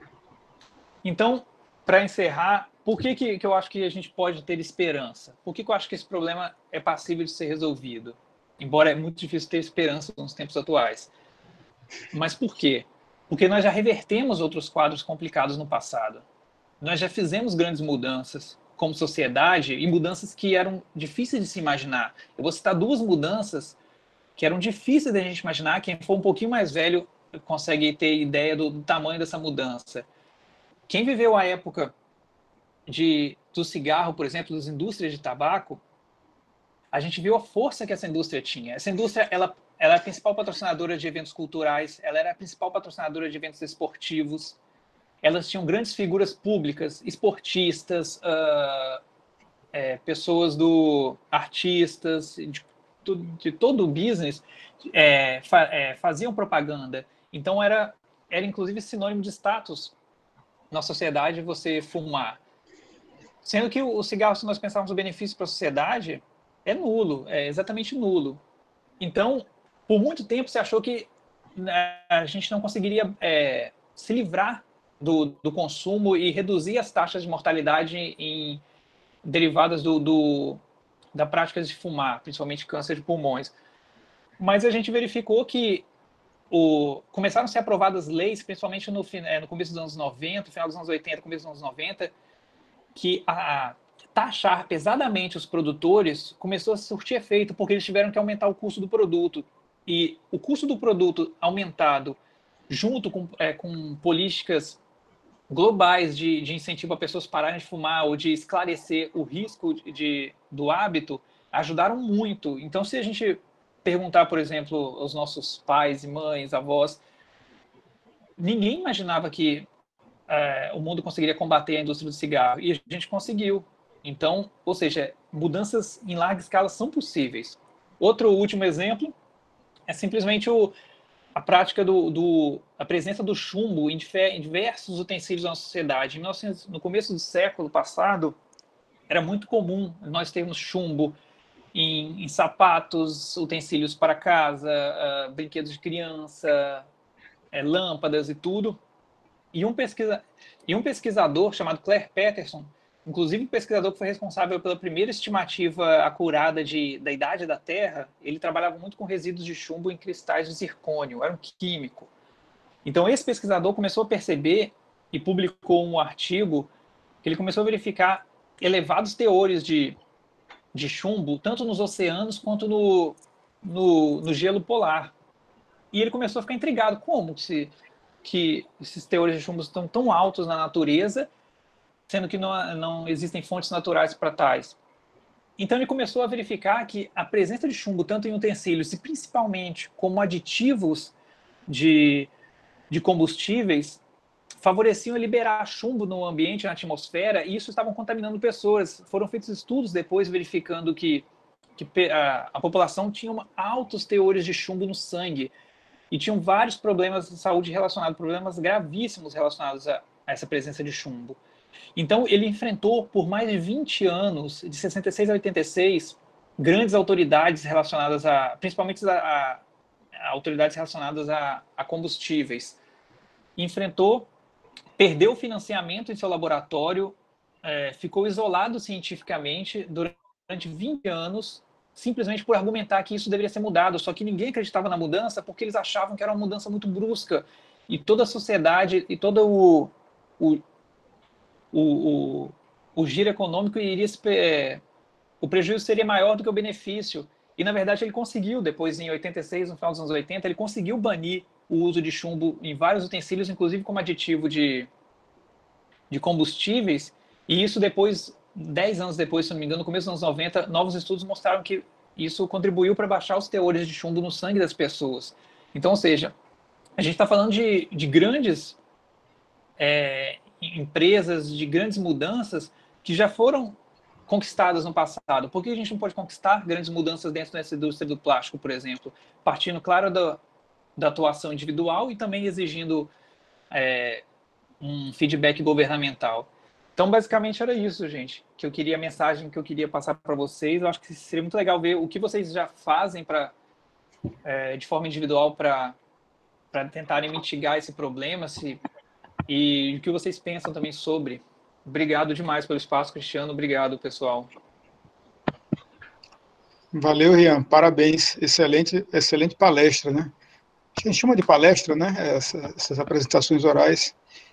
[SPEAKER 1] Então, para encerrar, por que eu acho que a gente pode ter esperança? Por que eu acho que esse problema é passível de ser resolvido? Embora é muito difícil ter esperança nos tempos atuais. Mas por quê? Porque nós já revertemos outros quadros complicados no passado. Nós já fizemos grandes mudanças como sociedade e mudanças que eram difíceis de se imaginar. Eu vou citar duas mudanças que eram difíceis de a gente imaginar. Quem for um pouquinho mais velho consegue ter ideia do tamanho dessa mudança. Quem viveu a época do cigarro, por exemplo, das indústrias de tabaco, a gente viu a força que essa indústria tinha. Essa indústria, ela é a principal patrocinadora de eventos culturais, ela era a principal patrocinadora de eventos esportivos, elas tinham grandes figuras públicas, esportistas, pessoas artistas, de todo o business, faziam propaganda. Então, era inclusive sinônimo de status na sociedade você fumar. Sendo que o cigarro, se nós pensarmos o benefício para a sociedade, é nulo, é exatamente nulo. Então, por muito tempo se achou que a gente não conseguiria se livrar do consumo e reduzir as taxas de mortalidade derivadas da prática de fumar, principalmente câncer de pulmões. Mas a gente verificou que começaram a ser aprovadas leis, principalmente no começo dos anos 90, final dos anos 80, começo dos anos 90, que taxar pesadamente os produtores começou a surtir efeito, porque eles tiveram que aumentar o custo do produto. E o custo do produto aumentado, junto com políticas globais de incentivo a pessoas pararem de fumar ou de esclarecer o risco do hábito, ajudaram muito. Então, se a gente perguntar, por exemplo, aos nossos pais e mães, avós, ninguém imaginava que o mundo conseguiria combater a indústria do cigarro, e a gente conseguiu. Então, ou seja, mudanças em larga escala são possíveis. Outro último exemplo é simplesmente a prática a presença do chumbo em diversos utensílios da nossa sociedade. No começo do século passado, era muito comum nós termos chumbo em sapatos, utensílios para casa, brinquedos de criança, lâmpadas e tudo. E um pesquisador chamado Claire Peterson, inclusive um pesquisador que foi responsável pela primeira estimativa acurada da idade da Terra, ele trabalhava muito com resíduos de chumbo em cristais de zircônio, era um químico. Então esse pesquisador começou a perceber e publicou um artigo que ele começou a verificar elevados teores de chumbo, tanto nos oceanos quanto no gelo polar. E ele começou a ficar intrigado, como que esses teores de chumbo estão tão altos na natureza, sendo que não existem fontes naturais para tais. Então ele começou a verificar que a presença de chumbo, tanto em utensílios e principalmente como aditivos de combustíveis, favoreciam liberar chumbo no ambiente, na atmosfera, e isso estavam contaminando pessoas. Foram feitos estudos depois verificando que a população tinha altos teores de chumbo no sangue, e tinham vários problemas de saúde relacionados, problemas gravíssimos relacionados a essa presença de chumbo. Então, ele enfrentou por mais de 20 anos, de 66 a 86, grandes autoridades relacionadas principalmente autoridades relacionadas a combustíveis. Enfrentou, perdeu o financiamento em seu laboratório, ficou isolado cientificamente durante 20 anos, simplesmente por argumentar que isso deveria ser mudado, só que ninguém acreditava na mudança porque eles achavam que era uma mudança muito brusca, e toda a sociedade e todo o giro econômico iria o prejuízo seria maior do que o benefício. E, na verdade, ele conseguiu, depois, em 86, no final dos anos 80, ele conseguiu banir o uso de chumbo em vários utensílios, inclusive como aditivo de combustíveis, e isso depois, 10 anos depois, se não me engano, no começo dos anos 90, novos estudos mostraram que isso contribuiu para baixar os teores de chumbo no sangue das pessoas. Então, ou seja, a gente está falando de grandes empresas, de grandes mudanças que já foram conquistadas no passado. Por que a gente não pode conquistar grandes mudanças dentro dessa indústria do plástico, por exemplo? Partindo, claro, da atuação individual e também exigindo um feedback governamental. Então, basicamente, era isso, gente, que eu queria, a mensagem que eu queria passar para vocês. Eu acho que seria muito legal ver o que vocês já fazem de forma individual para tentarem mitigar esse problema e o que vocês pensam também sobre. Obrigado demais pelo espaço, Cristiano. Obrigado, pessoal.
[SPEAKER 2] Valeu, Rian. Parabéns. Excelente, excelente palestra, né? A gente chama de palestra, né? Essas apresentações orais.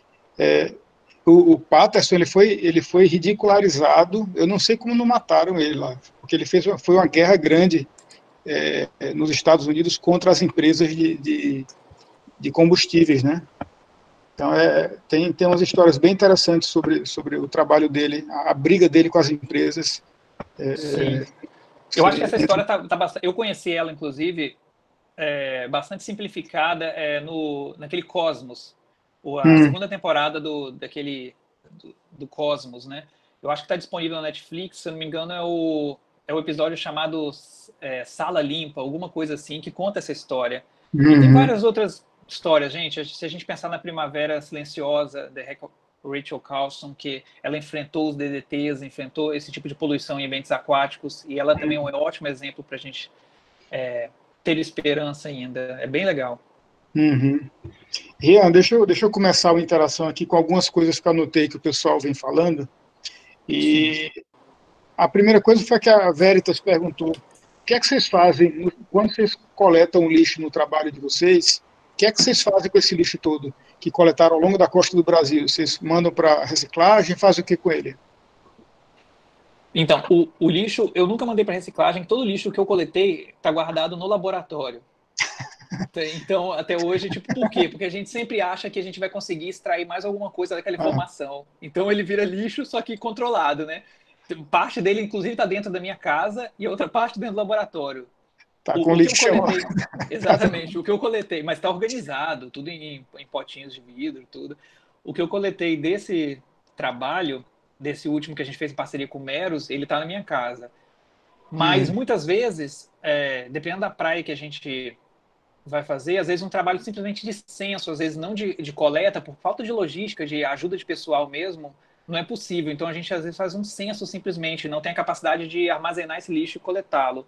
[SPEAKER 2] O Patterson, ele foi ridicularizado. Eu não sei como não mataram ele lá, porque foi uma guerra grande nos Estados Unidos contra as empresas de combustíveis, né? Então, tem umas histórias bem interessantes sobre o trabalho dele, a briga dele com as empresas.
[SPEAKER 1] Sim. Eu acho que essa história tá bastante... Eu conheci ela, inclusive, bastante simplificada naquele Cosmos, a segunda temporada do Cosmos, né? Eu acho que está disponível na Netflix, se eu não me engano, é o episódio chamado Sala Limpa, alguma coisa assim, que conta essa história. E tem várias outras histórias, gente. Se a gente pensar na Primavera Silenciosa, da Rachel Carson, que ela enfrentou os DDTs, enfrentou esse tipo de poluição em ambientes aquáticos, e ela também é um ótimo exemplo para a gente ter esperança ainda. É bem legal.
[SPEAKER 2] Rian, deixa eu começar a interação aqui com algumas coisas que eu anotei que o pessoal vem falando. E a primeira coisa foi que a Veritas perguntou: o que é que vocês fazem quando vocês coletam lixo no trabalho de vocês? O que é que vocês fazem com esse lixo todo que coletaram ao longo da costa do Brasil? Vocês mandam para reciclagem? Fazem o que com ele?
[SPEAKER 1] Então, o lixo, eu nunca mandei para reciclagem. Todo lixo que eu coletei está guardado no laboratório. Então, até hoje, por quê? Porque a gente sempre acha que a gente vai conseguir extrair mais alguma coisa daquela informação. Então, ele vira lixo, só que controlado, né? Parte dele, inclusive, está dentro da minha casa e a outra parte dentro do laboratório.
[SPEAKER 2] Tá com lixo.
[SPEAKER 1] Exatamente, o que eu coletei, mas está organizado, tudo em potinhos de vidro, tudo. O que eu coletei desse trabalho, desse último que a gente fez em parceria com o Meros, ele está na minha casa. Mas, muitas vezes, dependendo da praia que a gente vai fazer, às vezes um trabalho simplesmente de censo, às vezes não de coleta, por falta de logística, de ajuda de pessoal mesmo, não é possível. Então, a gente, às vezes, faz um censo simplesmente, não tem a capacidade de armazenar esse lixo e coletá-lo.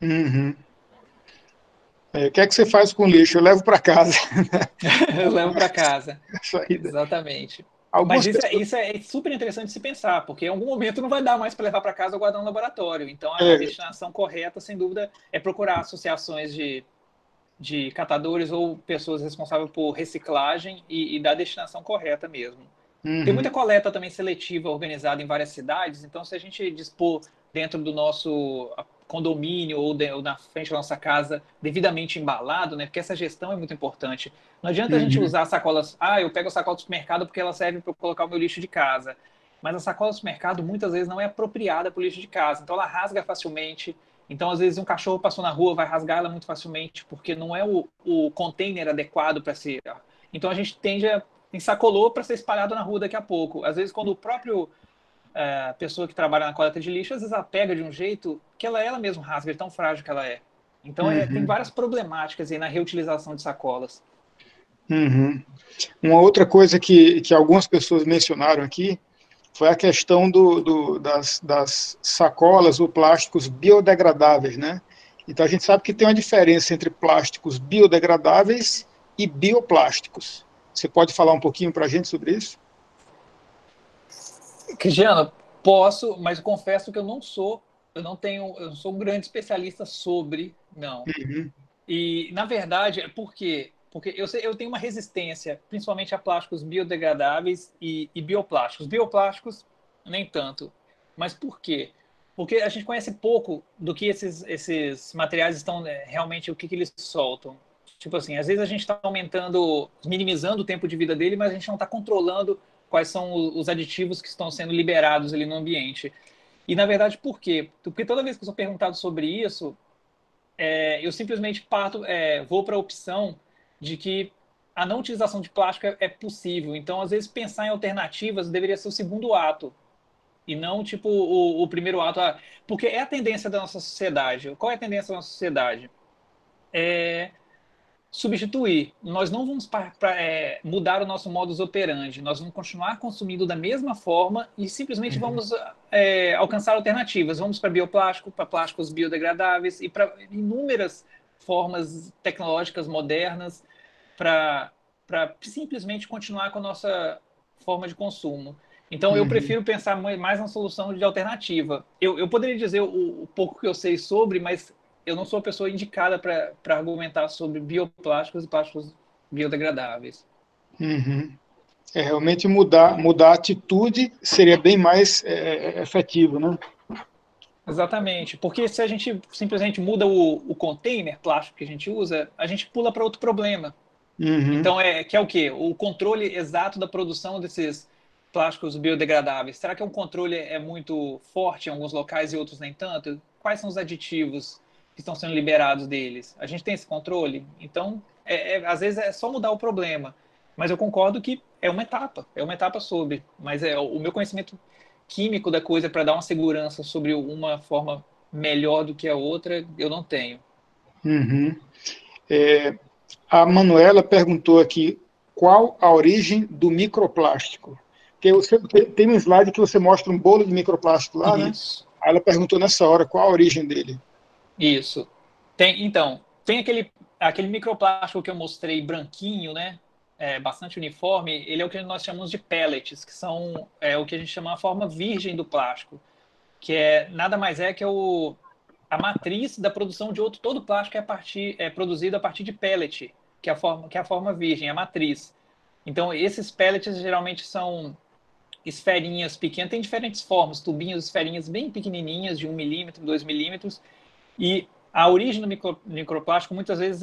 [SPEAKER 2] O que é que você faz com o lixo? Eu levo para casa.
[SPEAKER 1] Eu levo para casa. Exatamente. Mas isso é super interessante de se pensar, porque em algum momento não vai dar mais para levar para casa ou guardar no laboratório. Então, a destinação correta, sem dúvida, é procurar associações de catadores ou pessoas responsáveis por reciclagem e dar a destinação correta mesmo. Tem muita coleta também seletiva organizada em várias cidades, então se a gente dispor dentro do nosso condomínio ou na frente da nossa casa devidamente embalado, né? Porque essa gestão é muito importante. Não adianta a gente usar sacolas... eu pego a sacola do supermercado porque ela serve para colocar o meu lixo de casa. Mas a sacola do supermercado muitas vezes não é apropriada para o lixo de casa, então ela rasga facilmente. Então, às vezes, um cachorro passou na rua, vai rasgar ela muito facilmente, porque não é o container adequado para ser... Então, a gente tende a ensacolou para ser espalhado na rua daqui a pouco. Às vezes, quando o próprio pessoa que trabalha na coleta de lixo, às vezes ela pega de um jeito que ela mesma rasga, de tão frágil que ela é. Então, tem várias problemáticas aí na reutilização de sacolas.
[SPEAKER 2] Uma outra coisa que algumas pessoas mencionaram aqui foi a questão das sacolas ou plásticos biodegradáveis, né? Então, a gente sabe que tem uma diferença entre plásticos biodegradáveis e bioplásticos. Você pode falar um pouquinho para a gente sobre isso?
[SPEAKER 1] Cristiano, posso, mas confesso que eu não sou um grande especialista sobre, não.
[SPEAKER 2] Uhum,
[SPEAKER 1] E, na verdade, por quê? Porque eu tenho uma resistência, principalmente a plásticos biodegradáveis e bioplásticos. Bioplásticos, nem tanto. Mas por quê? Porque a gente conhece pouco do que esses materiais estão, realmente, o que eles soltam. Tipo assim, às vezes a gente está minimizando o tempo de vida dele, mas a gente não está controlando quais são os aditivos que estão sendo liberados ali no ambiente. E, na verdade, por quê? Porque toda vez que eu sou perguntado sobre isso, eu simplesmente vou para a opção de que a não utilização de plástico é possível. Então, às vezes, pensar em alternativas deveria ser o segundo ato, e não tipo o primeiro ato. Porque é a tendência da nossa sociedade. Qual é a tendência da nossa sociedade? É substituir. Nós não vamos mudar o nosso modus operandi. Nós vamos continuar consumindo da mesma forma e simplesmente
[SPEAKER 2] uhum,
[SPEAKER 1] vamos alcançar alternativas. Vamos para bioplástico, para plásticos biodegradáveis e para inúmeras formas tecnológicas modernas para simplesmente continuar com a nossa forma de consumo. Então, eu
[SPEAKER 2] uhum.
[SPEAKER 1] prefiro pensar mais na solução de alternativa. Eu poderia dizer o pouco que eu sei sobre, mas eu não sou a pessoa indicada para argumentar sobre bioplásticos e plásticos biodegradáveis.
[SPEAKER 2] Uhum. Realmente mudar a atitude seria bem mais efetivo, né?
[SPEAKER 1] Exatamente, porque se a gente simplesmente muda o container plástico que a gente usa, a gente pula para outro problema.
[SPEAKER 2] Uhum,
[SPEAKER 1] Então, que é o quê? O controle exato da produção desses plásticos biodegradáveis. Será que um controle muito forte em alguns locais e outros nem tanto? Quais são os aditivos que estão sendo liberados deles? A gente tem esse controle? Então, às vezes é só mudar o problema. Mas eu concordo que é uma etapa sobre. Mas o meu conhecimento químico da coisa para dar uma segurança sobre uma forma melhor do que a outra, eu não tenho.
[SPEAKER 2] uhum. É, a Manuela perguntou aqui qual a origem do microplástico. Tem um slide que você mostra um bolo de microplástico lá, né?
[SPEAKER 1] Isso.
[SPEAKER 2] Aí ela perguntou nessa hora qual a origem dele.
[SPEAKER 1] Isso. Então, tem aquele microplástico que eu mostrei branquinho, né? Bastante uniforme. Ele é o que nós chamamos de pellets, que são o que a gente chama a forma virgem do plástico, que nada mais é que a matriz da produção de outro. Todo plástico é produzido a partir de pellet, que é a forma virgem, a matriz. Então, esses pellets geralmente são esferinhas pequenas, tem diferentes formas, tubinhos, esferinhas bem pequenininhas, de 1 milímetro, 2 milímetros, e a origem do microplástico muitas vezes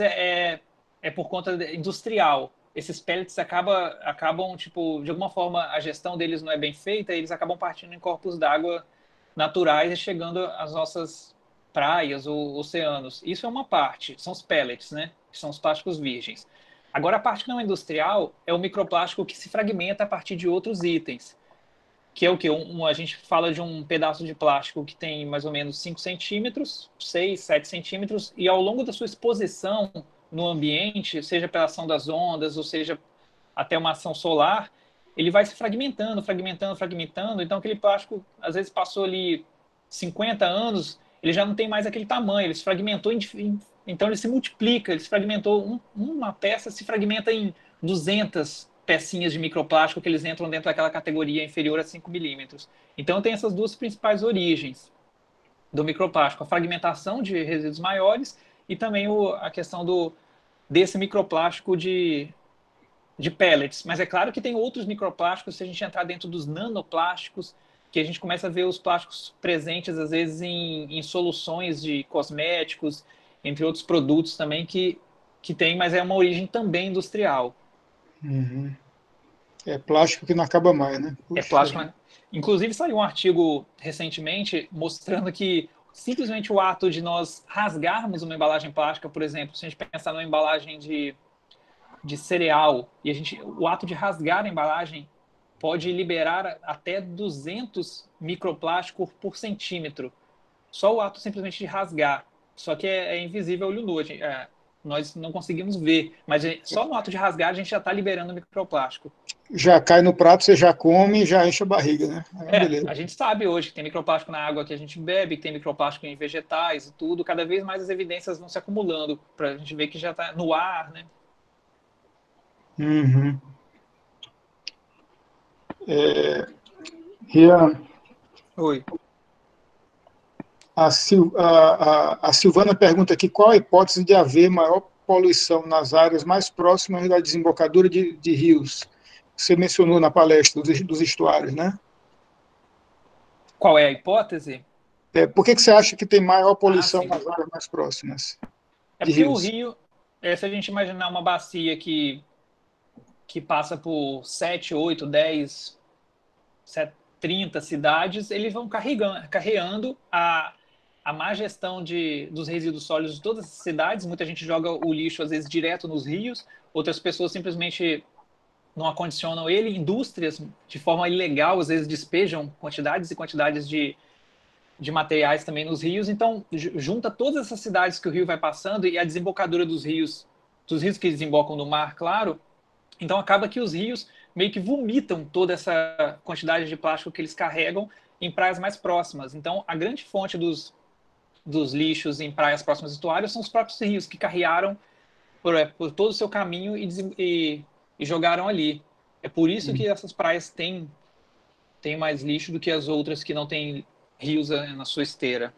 [SPEAKER 1] é por conta industrial. Esses pellets acabam, tipo, de alguma forma a gestão deles não é bem feita, eles acabam partindo em corpos d'água naturais e chegando às nossas praias ou oceanos. Isso é uma parte, são os pellets, né? Que são os plásticos virgens. Agora, a parte não industrial é o microplástico que se fragmenta a partir de outros itens, que é o quê? A gente fala de um pedaço de plástico que tem mais ou menos 5 centímetros, 6, 7 centímetros, e ao longo da sua exposição no ambiente, seja pela ação das ondas, ou seja, até uma ação solar, ele vai se fragmentando, fragmentando, fragmentando. Então, aquele plástico, às vezes, passou ali 50 anos, ele já não tem mais aquele tamanho, ele se fragmentou, então ele se multiplica, ele se fragmentou, uma peça se fragmenta em 200 pecinhas de microplástico que eles entram dentro daquela categoria inferior a 5 milímetros. Então, tem essas duas principais origens do microplástico, a fragmentação de resíduos maiores e também a questão desse microplástico de pellets. Mas é claro que tem outros microplásticos, se a gente entrar dentro dos nanoplásticos, que a gente começa a ver os plásticos presentes, às vezes, em soluções de cosméticos, entre outros produtos também que tem, mas é uma origem também industrial.
[SPEAKER 2] Uhum. É plástico que não acaba mais, né?
[SPEAKER 1] É
[SPEAKER 2] Puxa
[SPEAKER 1] plástico,
[SPEAKER 2] vida.
[SPEAKER 1] né? Inclusive, saiu um artigo recentemente mostrando que simplesmente o ato de nós rasgarmos uma embalagem plástica, por exemplo, se a gente pensar numa embalagem de cereal, e o ato de rasgar a embalagem pode liberar até 200 microplásticos por centímetro. Só o ato simplesmente de rasgar. Só que é invisível ao olho nu. nós não conseguimos ver, mas só no ato de rasgar a gente já está liberando microplástico.
[SPEAKER 2] Já cai no prato, você já come e já enche a barriga, né? Beleza.
[SPEAKER 1] A gente sabe hoje que tem microplástico na água que a gente bebe, que tem microplástico em vegetais e tudo, cada vez mais as evidências vão se acumulando para a gente ver que já está no ar, né?
[SPEAKER 2] Uhum. Rian,
[SPEAKER 1] Oi.
[SPEAKER 2] a Silvana pergunta aqui qual a hipótese de haver maior poluição nas áreas mais próximas da desembocadura de rios. Você mencionou na palestra dos estuários, né?
[SPEAKER 1] Qual é a hipótese?
[SPEAKER 2] Por que você acha que tem maior
[SPEAKER 1] Ah,
[SPEAKER 2] poluição
[SPEAKER 1] sim.
[SPEAKER 2] nas áreas mais próximas
[SPEAKER 1] É
[SPEAKER 2] de
[SPEAKER 1] porque o
[SPEAKER 2] rios?
[SPEAKER 1] rio, se a gente imaginar uma bacia que passa por 7, 8, 10, 30 cidades, eles vão carreando a má gestão dos resíduos sólidos de todas as cidades. Muita gente joga o lixo, às vezes, direto nos rios, outras pessoas simplesmente não acondicionam ele. Indústrias, de forma ilegal, às vezes despejam quantidades e quantidades de materiais também nos rios. Então, junta todas essas cidades que o rio vai passando e a desembocadura dos rios que desembocam no mar, claro. Então, acaba que os rios meio que vomitam toda essa quantidade de plástico que eles carregam em praias mais próximas. Então, a grande fonte dos lixos em praias próximas do estuário são os próprios rios que carrearam por todo o seu caminho e jogaram ali. É por isso que essas praias têm mais lixo do que as outras que não têm rios na sua esteira.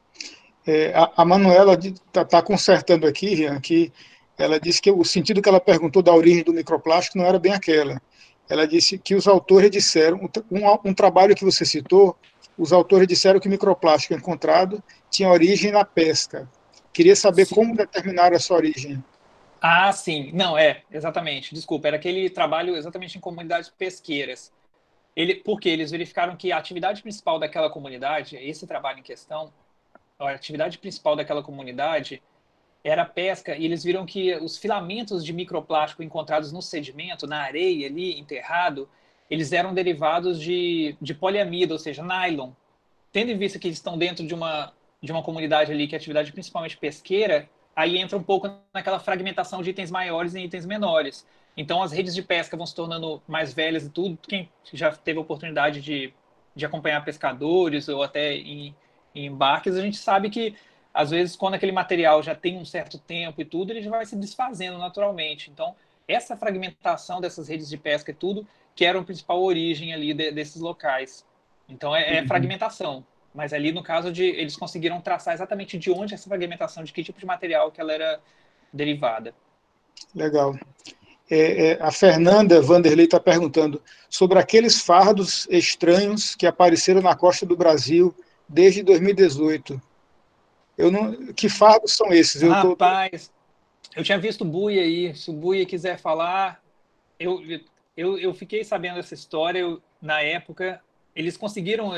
[SPEAKER 2] A Manuela está consertando aqui, Rian, que ela disse que o sentido que ela perguntou da origem do microplástico não era bem aquela. Ela disse que os autores disseram, um trabalho que você citou, os autores disseram que o microplástico encontrado tinha origem na pesca. Queria saber
[SPEAKER 1] Sim.
[SPEAKER 2] como determinaram essa origem.
[SPEAKER 1] Ah, sim. Não, exatamente. Desculpa, era aquele trabalho exatamente em comunidades pesqueiras. Porque eles verificaram que a atividade principal daquela comunidade, esse trabalho em questão, a atividade principal daquela comunidade era a pesca, e eles viram que os filamentos de microplástico encontrados no sedimento, na areia ali, enterrado, eles eram derivados de poliamida, ou seja, nylon. Tendo em vista que eles estão dentro de uma comunidade ali que é atividade principalmente pesqueira, aí entra um pouco naquela fragmentação de itens maiores em itens menores. Então as redes de pesca vão se tornando mais velhas e tudo. Quem já teve a oportunidade de acompanhar pescadores ou até em embarques, a gente sabe que às vezes quando aquele material já tem um certo tempo e tudo, ele já vai se desfazendo naturalmente. Então essa fragmentação dessas redes de pesca e tudo, que era a principal origem ali desses locais. Então é fragmentação, mas ali no caso eles conseguiram traçar exatamente de onde essa fragmentação, de que tipo de material que ela era derivada.
[SPEAKER 2] Legal. A Fernanda Vanderlei está perguntando sobre aqueles fardos estranhos que apareceram na costa do Brasil desde 2018. Eu não, que fardos são esses?
[SPEAKER 1] Rapaz, eu tinha visto o Bui aí, se o Bui quiser falar, eu, eu fiquei sabendo dessa história, na época, eles conseguiram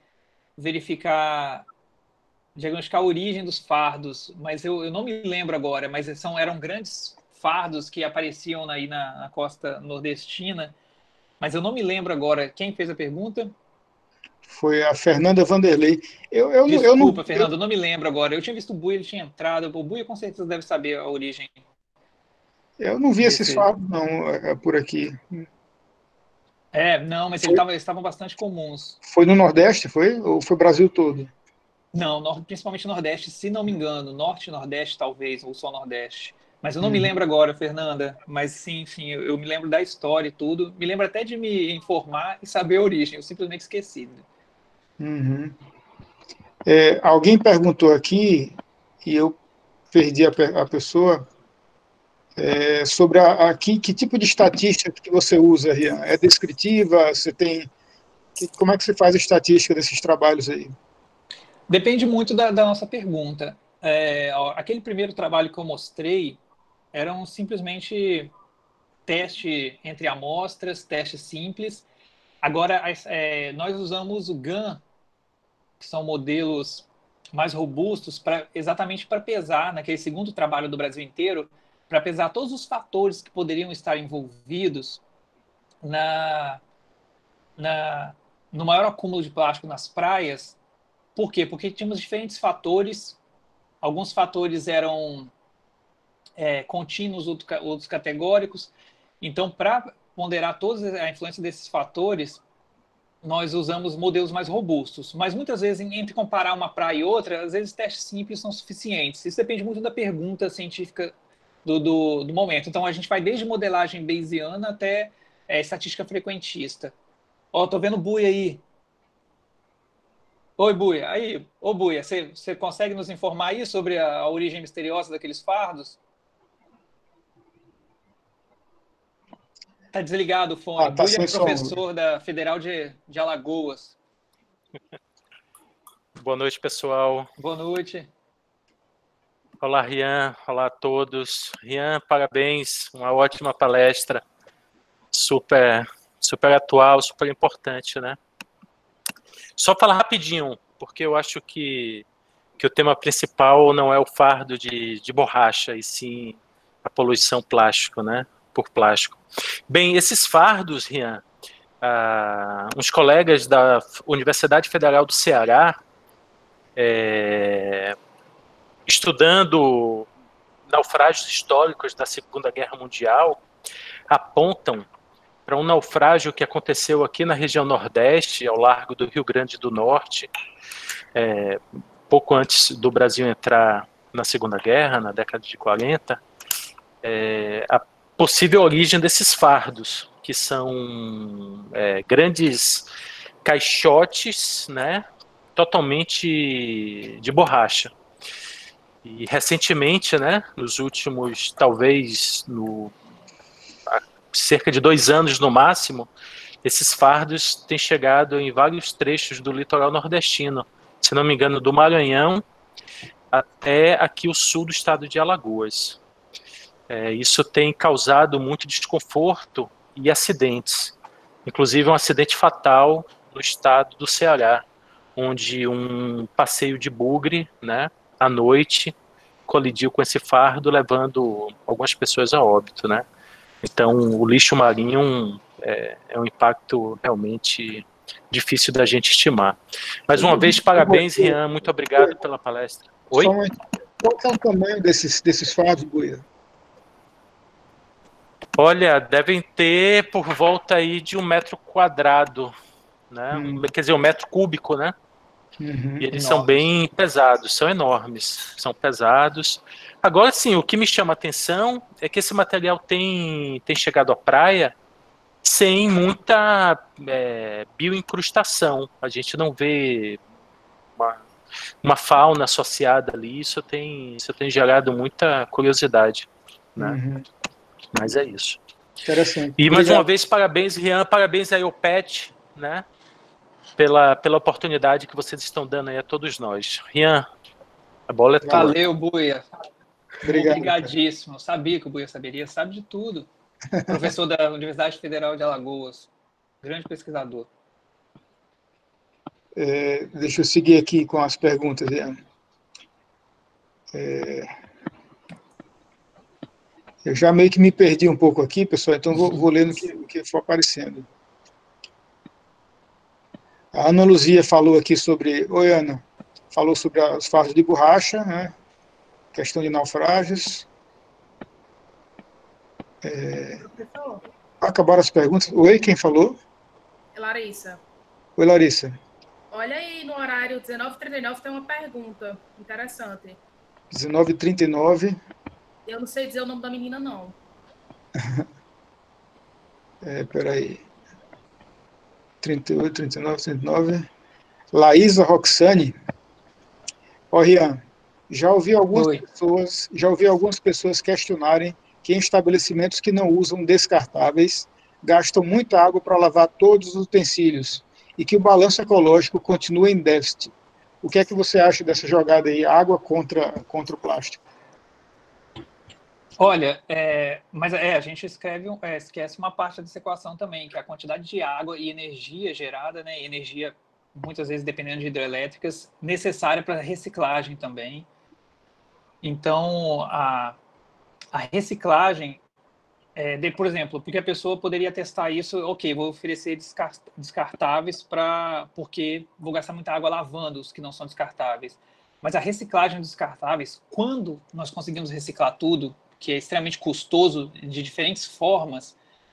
[SPEAKER 1] verificar, diagnosticar a origem dos fardos, mas eu não me lembro agora, mas eram grandes fardos que apareciam aí na costa nordestina, mas eu não me lembro agora quem fez a pergunta.
[SPEAKER 2] Foi a Fernanda Vanderlei.
[SPEAKER 1] Desculpa, Fernando, eu não me lembro agora. Eu tinha visto o Bui, ele tinha entrado. O Bui com certeza deve saber a origem
[SPEAKER 2] eu não vi esses
[SPEAKER 1] desse.
[SPEAKER 2] fardos, não, por aqui.
[SPEAKER 1] Não, mas
[SPEAKER 2] Foi,
[SPEAKER 1] eles estavam bastante comuns.
[SPEAKER 2] foi no Nordeste, foi? Ou foi Brasil todo?
[SPEAKER 1] Não, principalmente Nordeste, se não me engano. Norte e Nordeste, talvez, ou só Nordeste. Mas eu não me
[SPEAKER 2] Uhum.
[SPEAKER 1] lembro agora, Fernanda. Mas sim, eu me lembro da história e tudo. Me lembro até de me informar e saber a origem. Eu simplesmente esqueci.
[SPEAKER 2] Uhum. Alguém perguntou aqui, e eu perdi a pessoa, sobre que tipo de estatística que você usa, Rian? É descritiva? Você tem. Como é que você faz a estatística desses trabalhos aí?
[SPEAKER 1] Depende muito da nossa pergunta. Aquele primeiro trabalho que eu mostrei eram simplesmente teste entre amostras, teste simples. Agora, nós usamos o GAN, que são modelos mais robustos, exatamente para pesar, naquele segundo trabalho do Brasil inteiro, para pesar todos os fatores que poderiam estar envolvidos na, na, no maior acúmulo de plástico nas praias. Por quê? Porque tínhamos diferentes fatores. Alguns fatores eram contínuos, outros categóricos. Então, para ponderar toda a influência desses fatores, nós usamos modelos mais robustos. Mas muitas vezes, entre comparar uma praia e outra, às vezes testes simples são suficientes. Isso depende muito da pergunta científica do momento. Então, a gente vai desde modelagem bayesiana até estatística frequentista. Ó, tô vendo Buia aí. Oi, Buia. Aí, ô Buia, você consegue nos informar aí sobre a origem misteriosa daqueles fardos? Tá desligado o fone.
[SPEAKER 2] Tá
[SPEAKER 1] Buia é
[SPEAKER 2] sem som.
[SPEAKER 1] professor da Federal de Alagoas.
[SPEAKER 3] Boa noite, pessoal.
[SPEAKER 1] Boa noite.
[SPEAKER 3] Olá, Rian. Olá a todos. Rian, parabéns. Uma ótima palestra. Super atual, super importante, né? Só falar rapidinho, porque eu acho que o tema principal não é o fardo de borracha, e sim a poluição plástico, né? Por plástico. Bem, esses fardos, Rian, uns colegas da Universidade Federal do Ceará, estudando naufrágios históricos da Segunda Guerra Mundial, apontam para um naufrágio que aconteceu aqui na região Nordeste, ao largo do Rio Grande do Norte, pouco antes do Brasil entrar na Segunda Guerra, na década de 40, a possível origem desses fardos, que são grandes caixotes, né, totalmente de borracha. E recentemente, né, nos últimos, talvez, há cerca de 2 anos no máximo, esses fardos têm chegado em vários trechos do litoral nordestino, se não me engano, do Maranhão até aqui o sul do estado de Alagoas. Isso tem causado muito desconforto e acidentes, inclusive um acidente fatal no estado do Ceará, onde um passeio de bugre, né, à noite, colidiu com esse fardo, levando algumas pessoas a óbito, né? Então, o lixo marinho é um impacto realmente difícil da gente estimar. Mais uma vez, parabéns, Rian, muito obrigado pela palestra. Oi?
[SPEAKER 2] Qual é o tamanho desses fardos, Buia?
[SPEAKER 3] Olha, devem ter por volta aí de 1 metro quadrado, né? Quer dizer, 1 metro cúbico, né?
[SPEAKER 2] Uhum,
[SPEAKER 3] e eles são bem pesados, são enormes, são pesados. Agora sim, o que me chama a atenção é que esse material tem chegado à praia sem muita bioincrustação. A gente não vê uma fauna associada ali, isso tem gerado muita curiosidade, né?
[SPEAKER 2] Uhum.
[SPEAKER 3] Mas é isso.
[SPEAKER 2] Interessante.
[SPEAKER 3] E
[SPEAKER 2] Obrigado.
[SPEAKER 3] mais uma vez, parabéns, Rian, parabéns aí ao PET, né? Pela oportunidade que vocês estão dando aí a todos nós. Rian, a bola é tua.
[SPEAKER 1] Valeu, Buia.
[SPEAKER 2] Obrigado.
[SPEAKER 1] Obrigadíssimo. Eu sabia que o Buia saberia, sabe de tudo. Professor da Universidade Federal de Alagoas, grande pesquisador.
[SPEAKER 2] Deixa eu seguir aqui com as perguntas. Eu já meio que me perdi um pouco aqui, pessoal, então vou ler no que for aparecendo. A Ana Luzia falou aqui sobre... Oi, Ana. Falou sobre os fardos de borracha, né? Questão de naufrágios.
[SPEAKER 4] Professor?
[SPEAKER 2] Acabaram as perguntas. Oi, quem falou?
[SPEAKER 4] É Larissa.
[SPEAKER 2] Oi, Larissa.
[SPEAKER 4] Olha aí no horário 19h39 tem uma pergunta interessante.
[SPEAKER 2] 19h39.
[SPEAKER 4] Eu não sei dizer o nome da menina, não.
[SPEAKER 2] Peraí. 38, 39, 39. Laísa Roxane. Ó, Rian, já ouvi algumas pessoas questionarem que em estabelecimentos que não usam descartáveis gastam muita água para lavar todos os utensílios e que o balanço ecológico continua em déficit. O que é que você acha dessa jogada aí, água contra o plástico?
[SPEAKER 1] Olha, mas a gente esquece uma parte dessa equação também, que é a quantidade de água e energia gerada, né, energia, muitas vezes dependendo de hidrelétricas, necessária para reciclagem também. Então, a reciclagem, por exemplo, porque a pessoa poderia testar isso, ok, vou oferecer descartáveis porque vou gastar muita água lavando os que não são descartáveis. Mas a reciclagem dos descartáveis, quando nós conseguimos reciclar tudo, que é extremamente custoso de diferentes formas,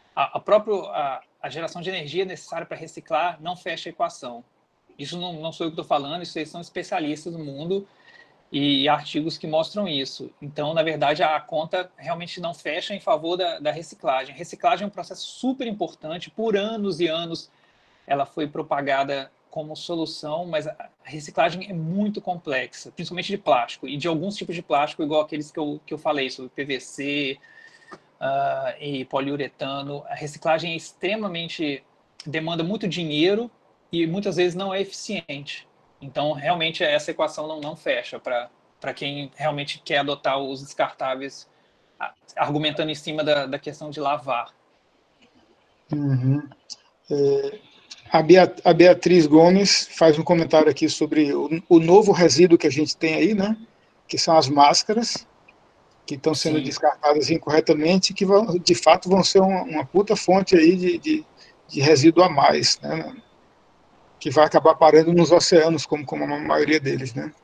[SPEAKER 1] a geração de energia necessária para reciclar não fecha a equação. Isso não sou eu que estou falando, isso aí são especialistas do mundo e artigos que mostram isso. Então, na verdade, a conta realmente não fecha em favor da reciclagem. Reciclagem é um processo super importante, por anos e anos ela foi propagada como solução, mas a reciclagem é muito complexa, principalmente de plástico, e de alguns tipos de plástico, igual aqueles que eu falei, sobre PVC e poliuretano. A reciclagem é extremamente... demanda muito dinheiro e muitas vezes não é eficiente. Então, realmente, essa equação não fecha para quem realmente quer adotar os descartáveis, argumentando em cima da questão de lavar.
[SPEAKER 2] Uhum. A Beatriz Gomes faz um comentário aqui sobre o novo resíduo que a gente tem aí, né? Que são as máscaras, que estão sendo
[SPEAKER 1] Sim.
[SPEAKER 2] descartadas incorretamente, que de fato vão ser uma puta fonte aí de resíduo a mais, né? Que vai acabar parando nos oceanos, como a maioria deles, né?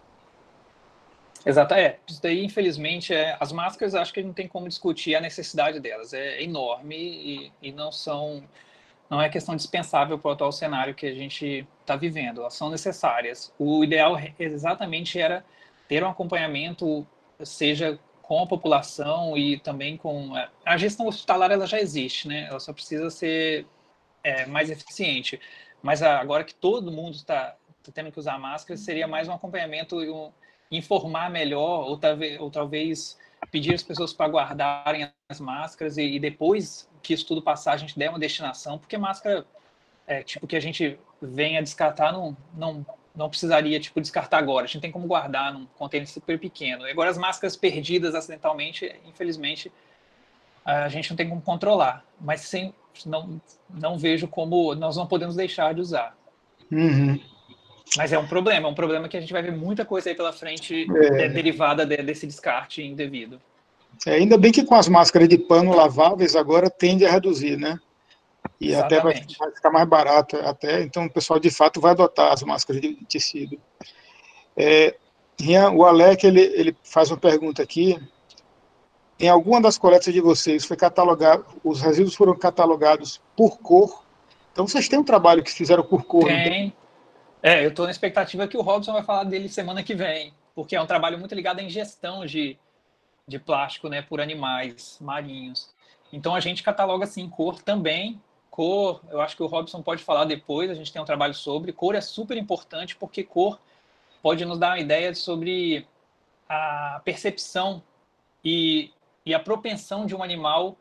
[SPEAKER 1] Exato, isso daí, infelizmente, as máscaras, acho que não tem como discutir a necessidade delas, é enorme e não é questão dispensável para o atual cenário que a gente está vivendo, elas são necessárias. O ideal exatamente era ter um acompanhamento, seja com a população e também com... A gestão hospitalar, ela já existe, né? Ela só precisa ser mais eficiente. Mas agora que todo mundo está tendo que usar máscara, seria mais um acompanhamento e informar melhor, ou talvez pedir às pessoas para guardarem as máscaras e depois que isso tudo passar, a gente der uma destinação, porque máscara, tipo, que a gente venha descartar, não precisaria, tipo, descartar agora. A gente tem como guardar num container super pequeno. E agora, as máscaras perdidas acidentalmente, infelizmente, a gente não tem como controlar. Mas não vejo como nós não podemos deixar de usar.
[SPEAKER 2] Uhum.
[SPEAKER 1] Mas é um problema que a gente vai ver muita coisa aí pela frente derivada desse descarte indevido.
[SPEAKER 2] Ainda bem que com as máscaras de pano laváveis agora tende a reduzir, né? E
[SPEAKER 1] Exatamente.
[SPEAKER 2] até vai ficar mais barato, então o pessoal de fato vai adotar as máscaras de tecido. Rian, o Alec, ele faz uma pergunta aqui. Em alguma das coletas de vocês foi catalogado, os resíduos foram catalogados por cor? Então vocês têm um trabalho que fizeram por cor, não tem?
[SPEAKER 1] Eu estou na expectativa que o Robson vai falar dele semana que vem, porque é um trabalho muito ligado à ingestão de plástico, né, por animais marinhos. Então a gente cataloga assim cor também. Cor, eu acho que o Robson pode falar depois, a gente tem um trabalho sobre. Cor é super importante porque cor pode nos dar uma ideia sobre a percepção e a propensão de um animal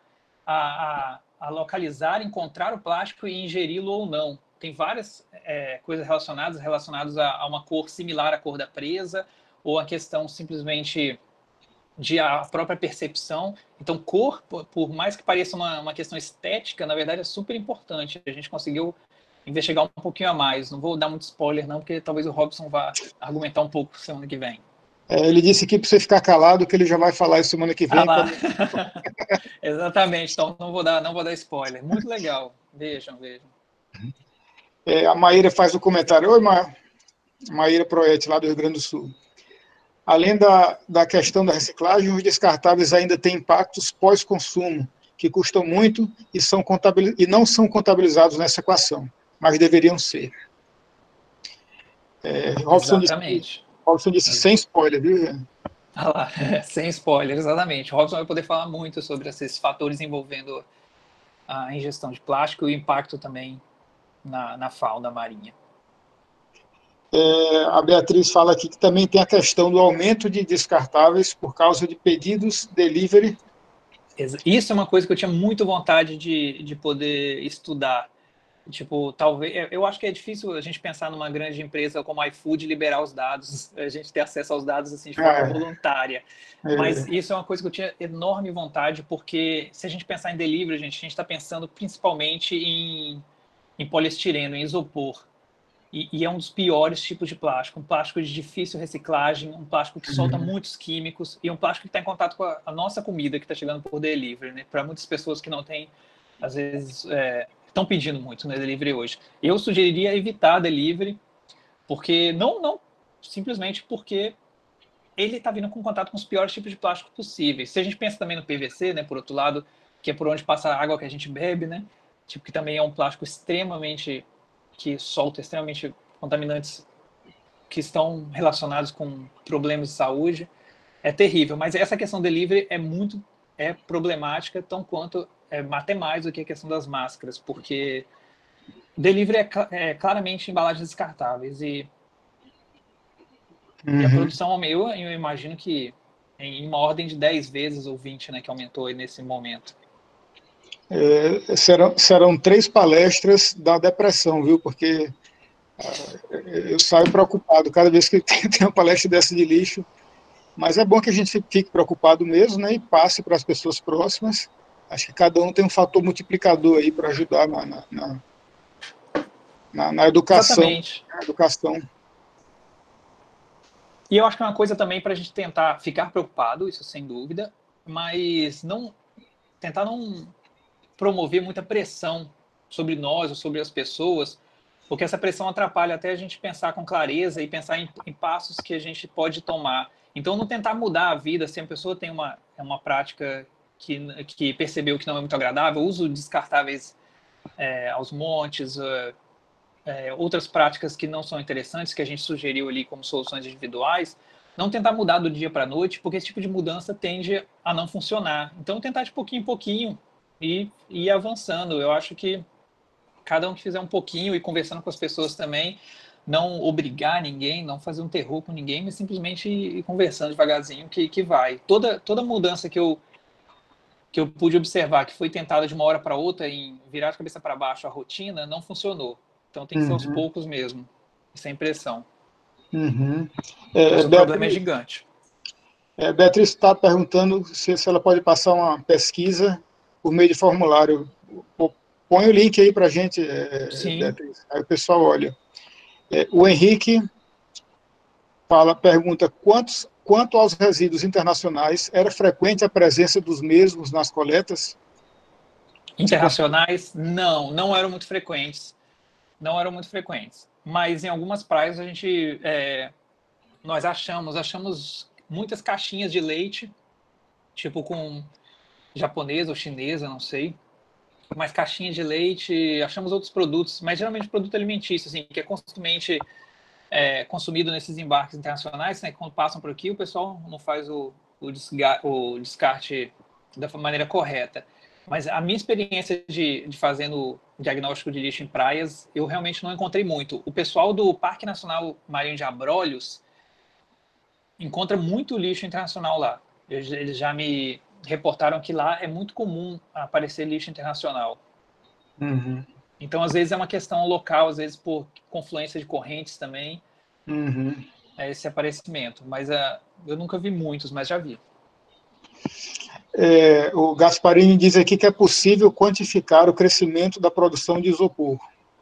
[SPEAKER 1] a localizar, encontrar o plástico e ingeri-lo ou não. Tem várias coisas relacionadas a uma cor similar à cor da presa, ou a questão simplesmente de a própria percepção. Então, cor, por mais que pareça uma questão estética, na verdade é super importante. A gente conseguiu investigar um pouquinho a mais. Não vou dar muito spoiler, não, porque talvez o Robson vá argumentar um pouco semana que vem.
[SPEAKER 2] Ele disse aqui para você ficar calado, que ele já vai falar isso semana que vem.
[SPEAKER 1] Lá. Exatamente, então não vou dar spoiler. Muito legal. Vejam.
[SPEAKER 2] A Maíra faz o comentário. Oi, Maíra Proete, lá do Rio Grande do Sul. Além da questão da reciclagem, os descartáveis ainda têm impactos pós-consumo, que custam muito e não são contabilizados nessa equação, mas deveriam ser. Robson disse sem spoiler, viu?
[SPEAKER 1] Lá, sem spoiler, exatamente. O Robson vai poder falar muito sobre esses fatores envolvendo a ingestão de plástico e o impacto também na fauna marinha.
[SPEAKER 2] A Beatriz fala aqui que também tem a questão do aumento de descartáveis por causa de pedidos delivery.
[SPEAKER 1] Isso é uma coisa que eu tinha muito vontade de poder estudar. Tipo, talvez, eu acho que é difícil a gente pensar numa grande empresa como a iFood liberar os dados, a gente ter acesso aos dados assim de forma voluntária. Mas isso é uma coisa que eu tinha enorme vontade, porque se a gente pensar em delivery, a gente está pensando principalmente em poliestireno, em isopor. E é um dos piores tipos de plástico, um plástico de difícil reciclagem, um plástico que solta muitos químicos e um plástico que está em contato com a nossa comida que está chegando por delivery, né? Para muitas pessoas que não têm, às vezes, estão pedindo muito no delivery hoje. Eu sugeriria evitar delivery, porque não simplesmente porque ele está vindo com contato com os piores tipos de plástico possíveis. Se a gente pensa também no PVC, né, por outro lado, que é por onde passa a água que a gente bebe, né, tipo, que também é um plástico que solta extremamente contaminantes que estão relacionados com problemas de saúde, é terrível. Mas essa questão do delivery é problemática, tão quanto até mais do que a questão das máscaras, porque delivery é claramente embalagens descartáveis e a produção eu imagino que em uma ordem de 10 vezes ou 20, né, que aumentou aí nesse momento.
[SPEAKER 2] Serão 3 palestras da depressão, viu? Porque eu saio preocupado cada vez que tem uma palestra dessa de lixo, mas é bom que a gente fique preocupado mesmo, né, e passe para as pessoas próximas. Acho que cada um tem um fator multiplicador aí para ajudar na educação.
[SPEAKER 1] Exatamente.
[SPEAKER 2] Na educação.
[SPEAKER 1] E eu acho que é uma coisa também para a gente tentar ficar preocupado, isso sem dúvida, mas tentar não promover muita pressão sobre nós ou sobre as pessoas, porque essa pressão atrapalha até a gente pensar com clareza e pensar em passos que a gente pode tomar. Então, não tentar mudar a vida, se a pessoa tem uma prática que percebeu que não é muito agradável, uso descartáveis aos montes, outras práticas que não são interessantes, que a gente sugeriu ali como soluções individuais, não tentar mudar do dia para a noite, porque esse tipo de mudança tende a não funcionar. Então, tentar de pouquinho em pouquinho e ir avançando. Eu acho que cada um que fizer um pouquinho e conversando com as pessoas também, não obrigar ninguém, não fazer um terror com ninguém, mas simplesmente ir conversando devagarzinho que vai. Toda mudança que eu pude observar, que foi tentada de uma hora para outra em virar de cabeça para baixo a rotina, não funcionou. Então tem que ser aos poucos mesmo, sem pressão. Mas o problema é gigante.
[SPEAKER 2] Beatriz está perguntando se ela pode passar uma pesquisa por meio de formulário. Põe o link aí para a gente, Beatriz. Aí o pessoal olha. O Henrique pergunta quanto aos resíduos internacionais, era frequente a presença dos mesmos nas coletas?
[SPEAKER 1] Internacionais, não eram muito frequentes. Não eram muito frequentes. Mas em algumas praias nós achamos muitas caixinhas de leite, tipo com japonesa ou chinesa, não sei, mas caixinhas de leite, achamos outros produtos, mas geralmente produto alimentício, assim, que é costumeiramente consumido nesses embarques internacionais, né? Quando passam por aqui, o pessoal não faz o descarte da maneira correta. Mas a minha experiência de fazendo diagnóstico de lixo em praias, eu realmente não encontrei muito. O pessoal do Parque Nacional Marinho de Abrolhos encontra muito lixo internacional lá. Eles já me reportaram que lá é muito comum aparecer lixo internacional. Então, às vezes é uma questão local, às vezes por confluência de correntes também, esse aparecimento. Mas eu nunca vi muitos, mas já vi.
[SPEAKER 2] O Gasparini diz aqui que é possível quantificar o crescimento da produção de isopor.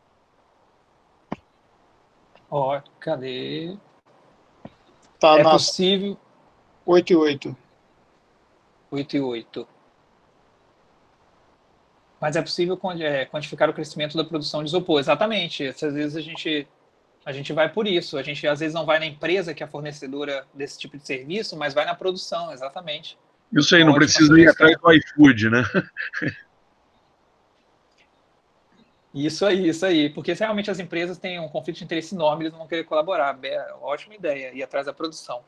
[SPEAKER 1] Cadê?
[SPEAKER 2] Tá
[SPEAKER 1] possível.
[SPEAKER 2] 8 e 8.
[SPEAKER 1] 8 e 8. Mas é possível quantificar o crescimento da produção de isopor. Exatamente. Às vezes a gente vai por isso. A gente às vezes não vai na empresa que é a fornecedora desse tipo de serviço, mas vai na produção, exatamente.
[SPEAKER 5] Isso aí, não precisa ir atrás do iFood, né?
[SPEAKER 1] Isso aí. Porque se realmente as empresas têm um conflito de interesse enorme, eles não vão querer colaborar. Ótima ideia, ir atrás da produção.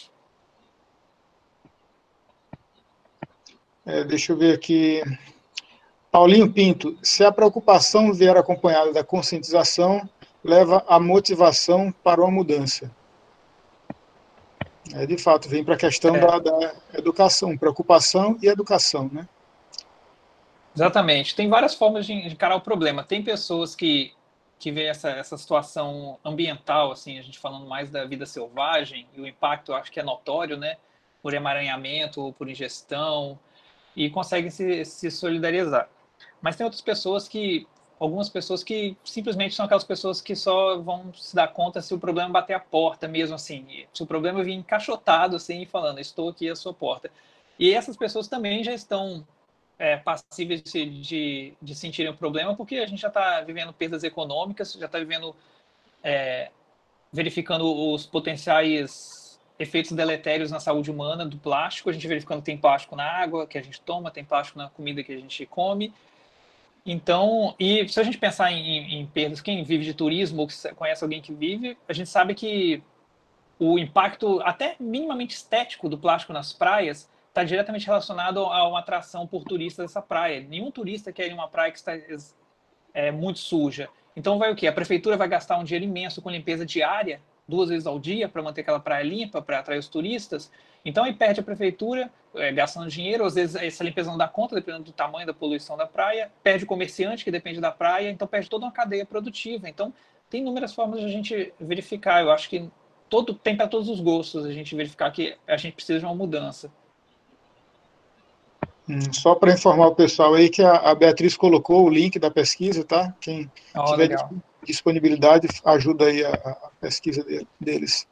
[SPEAKER 2] Deixa eu ver aqui. Paulinho Pinto, se a preocupação vier acompanhada da conscientização, leva à motivação para uma mudança. De fato, vem para a questão da educação, preocupação e educação, né?
[SPEAKER 1] Exatamente. Tem várias formas de encarar o problema. Tem pessoas que veem essa situação ambiental, assim, a gente falando mais da vida selvagem, e o impacto, eu acho que é notório, né? Por emaranhamento ou por ingestão, e conseguem se solidarizar. Mas tem algumas pessoas que simplesmente são aquelas pessoas que só vão se dar conta se o problema bater a porta mesmo, assim. Se o problema vir encaixotado, assim, falando, estou aqui à sua porta. E essas pessoas também já estão passíveis de sentirem o problema, porque a gente já está vivendo perdas econômicas, já está verificando os potenciais efeitos deletérios na saúde humana do plástico, a gente verificando que tem plástico na água que a gente toma, tem plástico na comida que a gente come. Então, e se a gente pensar em perdas, quem vive de turismo ou que conhece alguém que vive, a gente sabe que o impacto até minimamente estético do plástico nas praias está diretamente relacionado a uma atração por turistas dessa praia. Nenhum turista quer ir em uma praia que está muito suja. Então vai o quê? A prefeitura vai gastar um dinheiro imenso com limpeza diária, 2 vezes ao dia, para manter aquela praia limpa, para atrair os turistas. Então aí perde a prefeitura, gastando dinheiro, às vezes essa limpeza não dá conta, dependendo do tamanho da poluição da praia, perde o comerciante, que depende da praia, então perde toda uma cadeia produtiva. Então tem inúmeras formas de a gente verificar. Eu acho que tem para todos os gostos a gente verificar que a gente precisa de uma mudança.
[SPEAKER 2] Só para informar o pessoal aí que a Beatriz colocou o link da pesquisa, tá? Quem tiver disponibilidade, ajuda aí a pesquisa deles.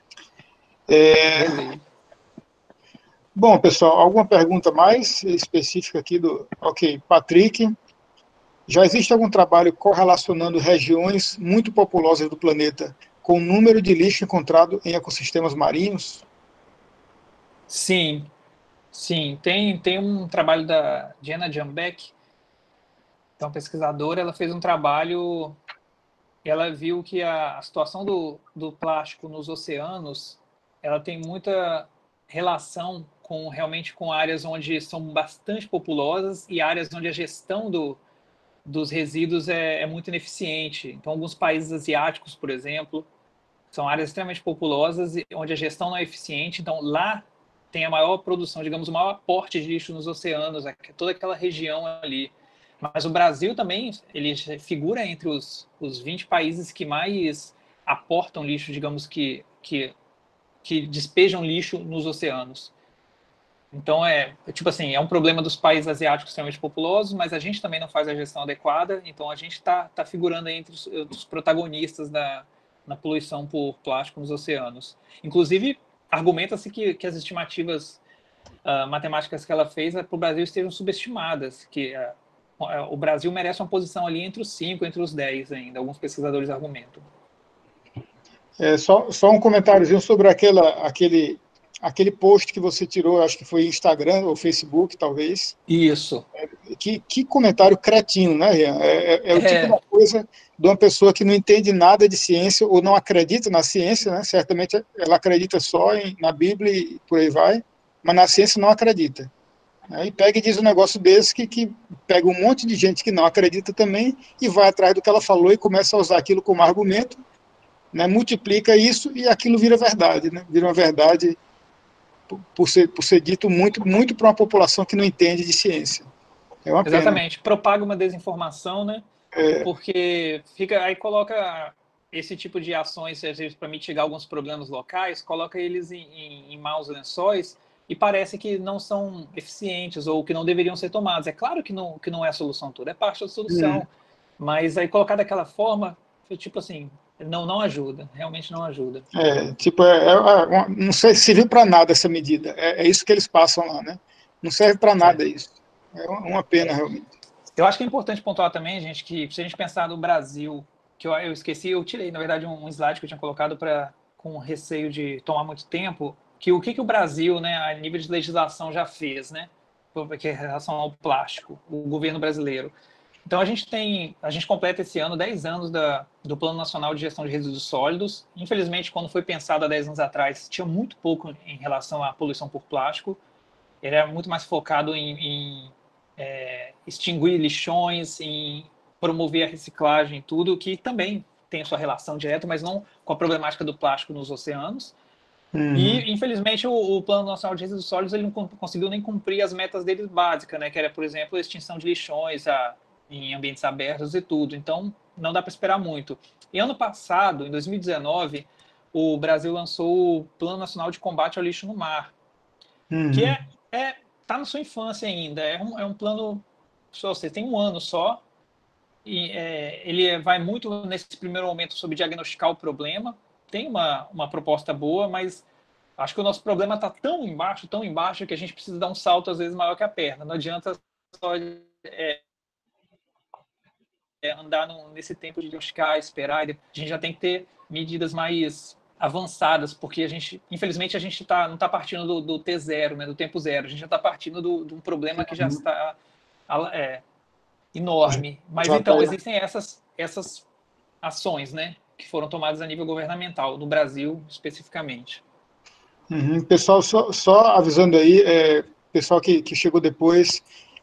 [SPEAKER 2] Bom, pessoal, alguma pergunta mais específica aqui do... Ok, Patrick. Já existe algum trabalho correlacionando regiões muito populosas do planeta com o número de lixo encontrado em ecossistemas marinhos?
[SPEAKER 1] Sim, tem um trabalho da Diana Jambeck, então pesquisadora, ela fez um trabalho, ela viu que a situação do plástico nos oceanos, ela tem muita relação realmente com áreas onde são bastante populosas e áreas onde a gestão dos resíduos é muito ineficiente. Então, alguns países asiáticos, por exemplo, são áreas extremamente populosas e onde a gestão não é eficiente. Então, lá tem a maior produção, digamos, o maior aporte de lixo nos oceanos, toda aquela região ali. Mas o Brasil também, ele figura entre os 20 países que mais aportam lixo, digamos, que despejam lixo nos oceanos. Então, tipo assim, é um problema dos países asiáticos extremamente populosos, mas a gente também não faz a gestão adequada, então a gente está figurando entre os protagonistas na poluição por plástico nos oceanos. Inclusive, argumenta-se que as estimativas matemáticas que ela fez para o Brasil estejam subestimadas, que o Brasil merece uma posição ali entre os 5, entre os 10 ainda, alguns pesquisadores argumentam.
[SPEAKER 2] Só um comentáriozinho sobre aquele post que você tirou, acho que foi Instagram ou Facebook, talvez.
[SPEAKER 1] Isso.
[SPEAKER 2] Que comentário cretino, né, Rian? O tipo da coisa de uma pessoa que não entende nada de ciência ou não acredita na ciência, né? Certamente ela acredita só na Bíblia e por aí vai, mas na ciência não acredita. Aí pega e diz um negócio desse que pega um monte de gente que não acredita também e vai atrás do que ela falou e começa a usar aquilo como argumento, né? Multiplica isso e aquilo vira verdade, né? Vira uma verdade por ser dito muito para uma população que não entende de ciência. É uma pena.
[SPEAKER 1] Exatamente. Propaga uma desinformação, né? Porque aí coloca esse tipo de ações, às vezes, para mitigar alguns problemas locais, coloca eles em maus lençóis e parece que não são eficientes ou que não deveriam ser tomados. É claro que não é a solução toda, é parte da solução. Mas aí colocar daquela forma, tipo assim, não ajuda, realmente não ajuda.
[SPEAKER 2] Não serviu para nada essa medida. É isso que eles passam lá, né? Não serve para nada isso. É uma pena, realmente.
[SPEAKER 1] Eu acho que é importante pontuar também, gente, que se a gente pensar no Brasil, que eu esqueci, eu tirei, na verdade, um slide que eu tinha colocado com receio de tomar muito tempo, que o que o Brasil, né, a nível de legislação já fez, né, em relação ao plástico, o governo brasileiro. Então, a gente completa esse ano 10 anos do Plano Nacional de Gestão de Resíduos Sólidos. Infelizmente, quando foi pensado há 10 anos atrás, tinha muito pouco em relação à poluição por plástico. Ele era muito mais focado em extinguir lixões, em promover a reciclagem, tudo, que também tem a sua relação direta, mas não com a problemática do plástico nos oceanos. E, infelizmente, o Plano Nacional de Resíduos Sólidos ele não conseguiu nem cumprir as metas dele básicas, né, que era, por exemplo, a extinção de lixões em ambientes abertos e tudo. Então, não dá para esperar muito. E ano passado, em 2019, o Brasil lançou o Plano Nacional de Combate ao Lixo no Mar, que está na sua infância ainda. É um plano, só você tem um ano só, e ele vai muito nesse primeiro momento sobre diagnosticar o problema. Tem uma proposta boa, mas acho que o nosso problema está tão embaixo, que a gente precisa dar um salto, às vezes, maior que a perna. Não adianta só andar nesse tempo de diagnosticar, esperar. A gente já tem que ter medidas mais avançadas, porque infelizmente, a gente não está partindo do T0, né, do tempo zero, a gente já está partindo de um problema que já está enorme. Mas então, existem essas ações, né, que foram tomadas a nível governamental, no Brasil especificamente.
[SPEAKER 2] Pessoal, só avisando aí, pessoal que chegou depois,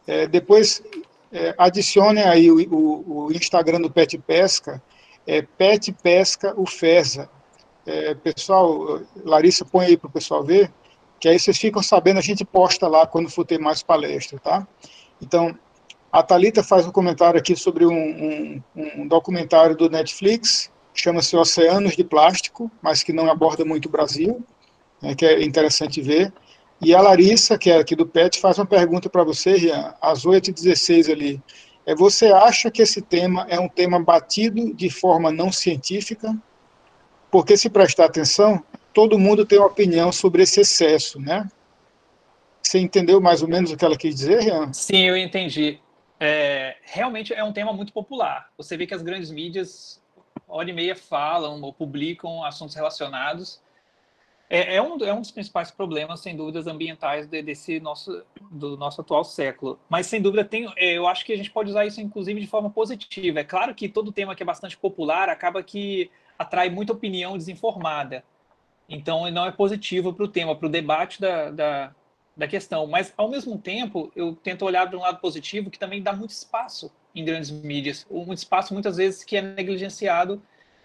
[SPEAKER 2] adicione aí o Instagram do Pet Pesca, Pet Pesca Ufesa. Pessoal, Larissa, põe aí para o pessoal ver, que aí vocês ficam sabendo, a gente posta lá quando for ter mais palestra, tá? Então, a Thalita faz um comentário aqui sobre um documentário do Netflix, chama-se Oceanos de Plástico, mas que não aborda muito o Brasil, né, que é interessante ver. E a Larissa, que é aqui do PET, faz uma pergunta para você, Rian, às 8h16 ali. Você acha que esse tema é um tema batido de forma não científica? Porque, se prestar atenção, todo mundo tem uma opinião sobre esse excesso, né? Você entendeu mais ou menos o que ela quis dizer, Rian?
[SPEAKER 1] Sim, eu entendi. Realmente é um tema muito popular. Você vê que as grandes mídias, hora e meia, falam ou publicam assuntos relacionados. É um dos principais problemas, sem dúvidas, ambientais do nosso atual século. Mas, sem dúvida, eu acho que a gente pode usar isso, inclusive, de forma positiva. É claro que todo tema que é bastante popular acaba que atrai muita opinião desinformada. Então, não é positivo para o tema, para o debate da questão. Mas, ao mesmo tempo, eu tento olhar de um lado positivo, que também dá muito espaço em grandes mídias. Muito espaço, muitas vezes, que é negligenciado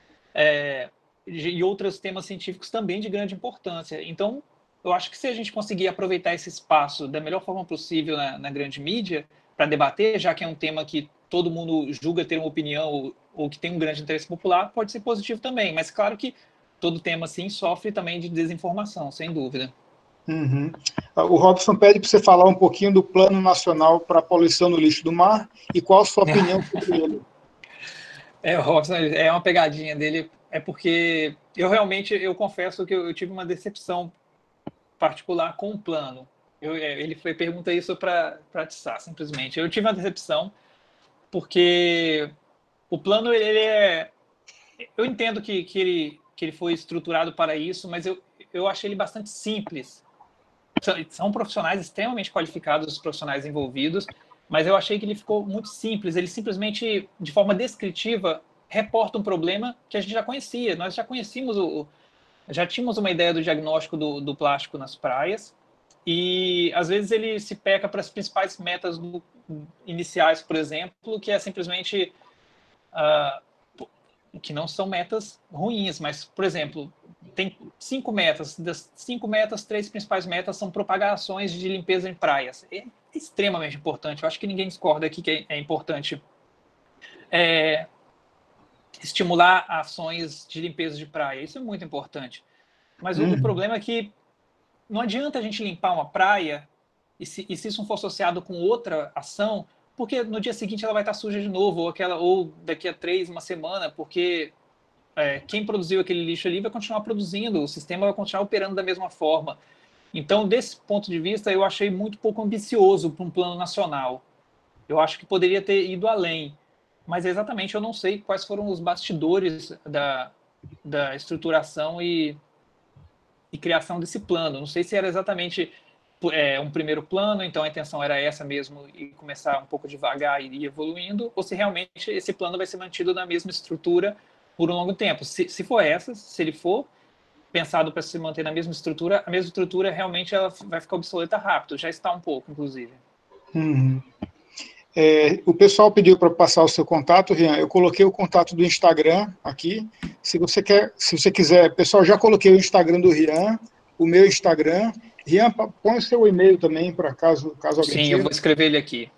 [SPEAKER 1] e outros temas científicos também de grande importância. Então, eu acho que se a gente conseguir aproveitar esse espaço da melhor forma possível na grande mídia, para debater, já que é um tema que todo mundo julga ter uma opinião ou que tem um grande interesse popular, pode ser positivo também. Mas, claro que todo tema, sim, sofre também de desinformação, sem dúvida.
[SPEAKER 2] O Robson pede para você falar um pouquinho do Plano Nacional para a Poluição do Lixo do Mar e qual a sua opinião sobre ele.
[SPEAKER 1] O Robson, é uma pegadinha dele, porque eu confesso que eu tive uma decepção particular com o plano. Ele pergunta isso para atiçar, simplesmente. Eu tive uma decepção, porque o plano, eu entendo que ele foi estruturado para isso, mas eu achei ele bastante simples. São profissionais extremamente qualificados, os profissionais envolvidos, mas eu achei que ele ficou muito simples. Ele simplesmente, de forma descritiva, reporta um problema que a gente já conhecia. Nós já conhecíamos, já tínhamos uma ideia do diagnóstico do plástico nas praias, e às vezes ele se peca para as principais metas iniciais, por exemplo, que é simplesmente que não são metas ruins, mas, por exemplo, tem 5 metas. Das 5 metas, 3 principais metas são propagar ações de limpeza em praias. É extremamente importante. Eu acho que ninguém discorda aqui que é importante estimular ações de limpeza de praia. Isso é muito importante. Mas o problema é que não adianta a gente limpar uma praia e se isso não for associado com outra ação, porque no dia seguinte ela vai estar suja de novo, ou daqui a 3, uma semana, porque quem produziu aquele lixo ali vai continuar produzindo, o sistema vai continuar operando da mesma forma. Então, desse ponto de vista, eu achei muito pouco ambicioso para um plano nacional. Eu acho que poderia ter ido além, mas exatamente eu não sei quais foram os bastidores da estruturação e criação desse plano. Não sei se era exatamente um primeiro plano, então a intenção era essa mesmo, e começar um pouco devagar e ir evoluindo, ou se realmente esse plano vai ser mantido na mesma estrutura por um longo tempo. Se for se ele for pensado para se manter na mesma estrutura, a mesma estrutura realmente ela vai ficar obsoleta rápido, já está um pouco, inclusive.
[SPEAKER 2] O pessoal pediu para passar o seu contato, Rian. Eu coloquei o contato do Instagram aqui. Se você quiser, pessoal, já coloquei o Instagram do Rian, o meu Instagram. Rian, põe o seu e-mail também, para caso alguém
[SPEAKER 1] Sim,
[SPEAKER 2] queira.
[SPEAKER 1] eu vou escrever ele aqui.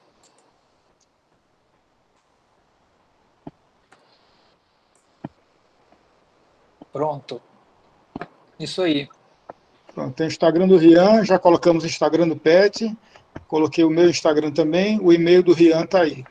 [SPEAKER 1] Pronto. Isso aí.
[SPEAKER 2] Pronto, tem o Instagram do Rian, já colocamos o Instagram do Pet, coloquei o meu Instagram também, o e-mail do Rian está aí.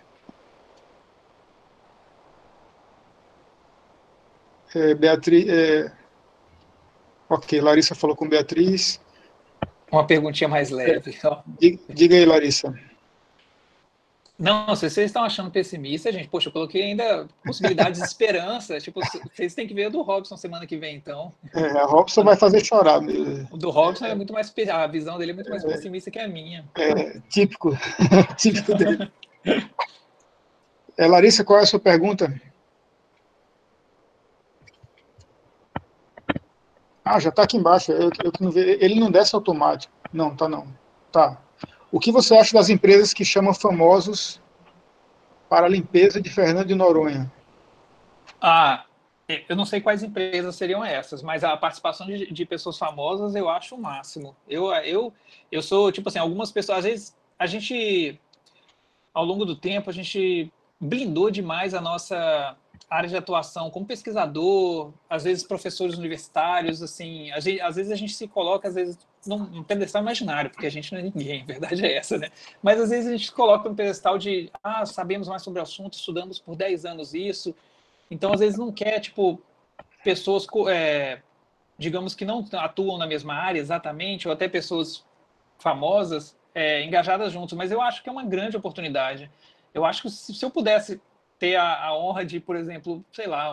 [SPEAKER 2] Beatriz, ok, Larissa falou com Beatriz.
[SPEAKER 1] Uma perguntinha mais leve.
[SPEAKER 2] Diga aí, Larissa.
[SPEAKER 1] Não, se vocês estão achando pessimista, gente, poxa, eu coloquei ainda possibilidades de esperança. Tipo, vocês têm que ver o do Robson semana que vem, então.
[SPEAKER 2] A Robson vai fazer chorar.
[SPEAKER 1] O do Robson é muito mais. A visão dele é muito mais pessimista que a minha.
[SPEAKER 2] Típico. Típico dele. Larissa, qual é a sua pergunta? Já está aqui embaixo. Eu não vi. Ele não desce automático. Não, tá não. Tá. O que você acha das empresas que chamam famosos para a limpeza de Fernando de Noronha?
[SPEAKER 1] Eu não sei quais empresas seriam essas, mas a participação de pessoas famosas eu acho o máximo. Eu sou, tipo assim, algumas pessoas, às vezes, a gente, ao longo do tempo, a gente blindou demais a nossa área de atuação como pesquisador, às vezes professores universitários, assim, às vezes a gente se coloca, às vezes, num pedestal imaginário, porque a gente não é ninguém, a verdade é essa, né? Mas às vezes a gente se coloca no pedestal de, sabemos mais sobre o assunto, estudamos por 10 anos isso, então às vezes não quer, tipo, pessoas, digamos que não atuam na mesma área exatamente, ou até pessoas famosas, engajadas juntos, mas eu acho que é uma grande oportunidade. Eu acho que se eu pudesse ter a honra de, por exemplo, sei lá,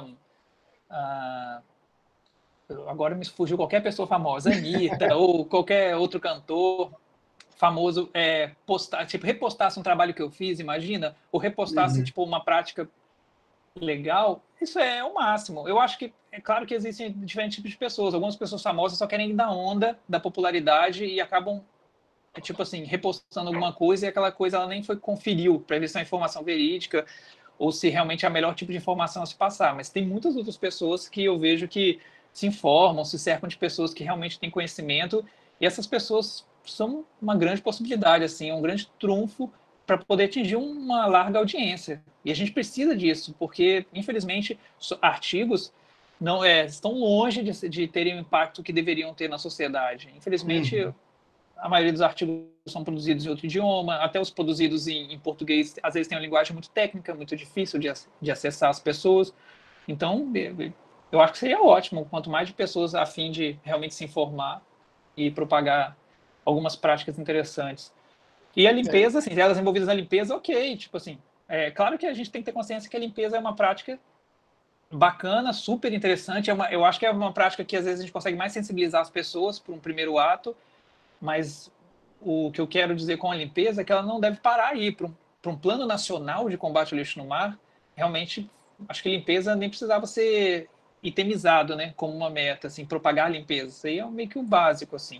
[SPEAKER 1] agora me fugiu qualquer pessoa famosa, Anitta, ou qualquer outro cantor famoso, repostasse um trabalho que eu fiz, imagina, ou repostasse, tipo, uma prática legal, isso é o máximo. Eu acho que, é claro que existem diferentes tipos de pessoas, algumas pessoas famosas só querem ir da onda, da popularidade e acabam, tipo assim, repostando alguma coisa e aquela coisa ela nem foi conferiu para ver se é uma informação verídica ou se realmente é o melhor tipo de informação a se passar. Mas tem muitas outras pessoas que eu vejo que se informam, se cercam de pessoas que realmente têm conhecimento, e essas pessoas são uma grande possibilidade, assim, um grande trunfo para poder atingir uma larga audiência. E a gente precisa disso, porque, infelizmente, artigos não estão longe de terem o impacto que deveriam ter na sociedade. Infelizmente, a maioria dos artigos são produzidos em outro idioma, até os produzidos em português, às vezes tem uma linguagem muito técnica, muito difícil de acessar as pessoas. Então, eu acho que seria ótimo, quanto mais de pessoas a fim de realmente se informar e propagar algumas práticas interessantes. E a limpeza, assim, elas envolvidas na limpeza, ok, tipo assim, claro que a gente tem que ter consciência que a limpeza é uma prática bacana, super interessante, eu acho que é uma prática que às vezes a gente consegue mais sensibilizar as pessoas para um primeiro ato, mas o que eu quero dizer com a limpeza é que ela não deve parar aí para um plano nacional de combate ao lixo no mar. Realmente, acho que limpeza nem precisava ser itemizado, né, como uma meta, assim, propagar a limpeza. Isso aí é meio que o básico, assim.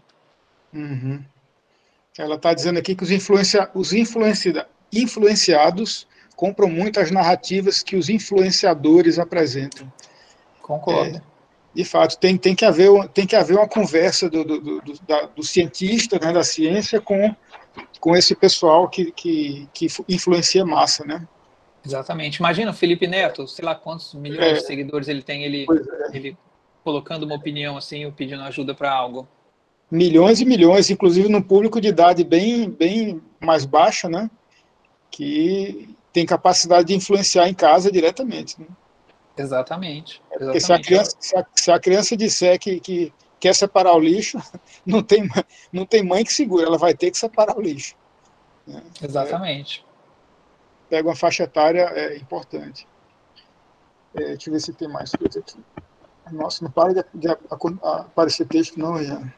[SPEAKER 2] Ela está dizendo aqui que os influenciados compram muito as narrativas que os influenciadores apresentam.
[SPEAKER 1] Concordo.
[SPEAKER 2] De fato, tem que haver uma conversa do cientista, né, da ciência, com esse pessoal que influencia massa, né?
[SPEAKER 1] Exatamente. Imagina o Felipe Neto, sei lá quantos milhões de seguidores ele tem, ele colocando uma opinião assim, ou pedindo ajuda para algo.
[SPEAKER 2] Milhões e milhões, inclusive no público de idade bem mais baixa, né? Que tem capacidade de influenciar em casa diretamente, né?
[SPEAKER 1] Exatamente.
[SPEAKER 2] Porque se a criança disser que quer separar o lixo, não tem mãe que segura, ela vai ter que separar o lixo. Né?
[SPEAKER 1] Exatamente.
[SPEAKER 2] Pega uma faixa etária importante. Deixa eu ver se tem mais coisa aqui. Nossa, não para de aparecer texto, não, Ian.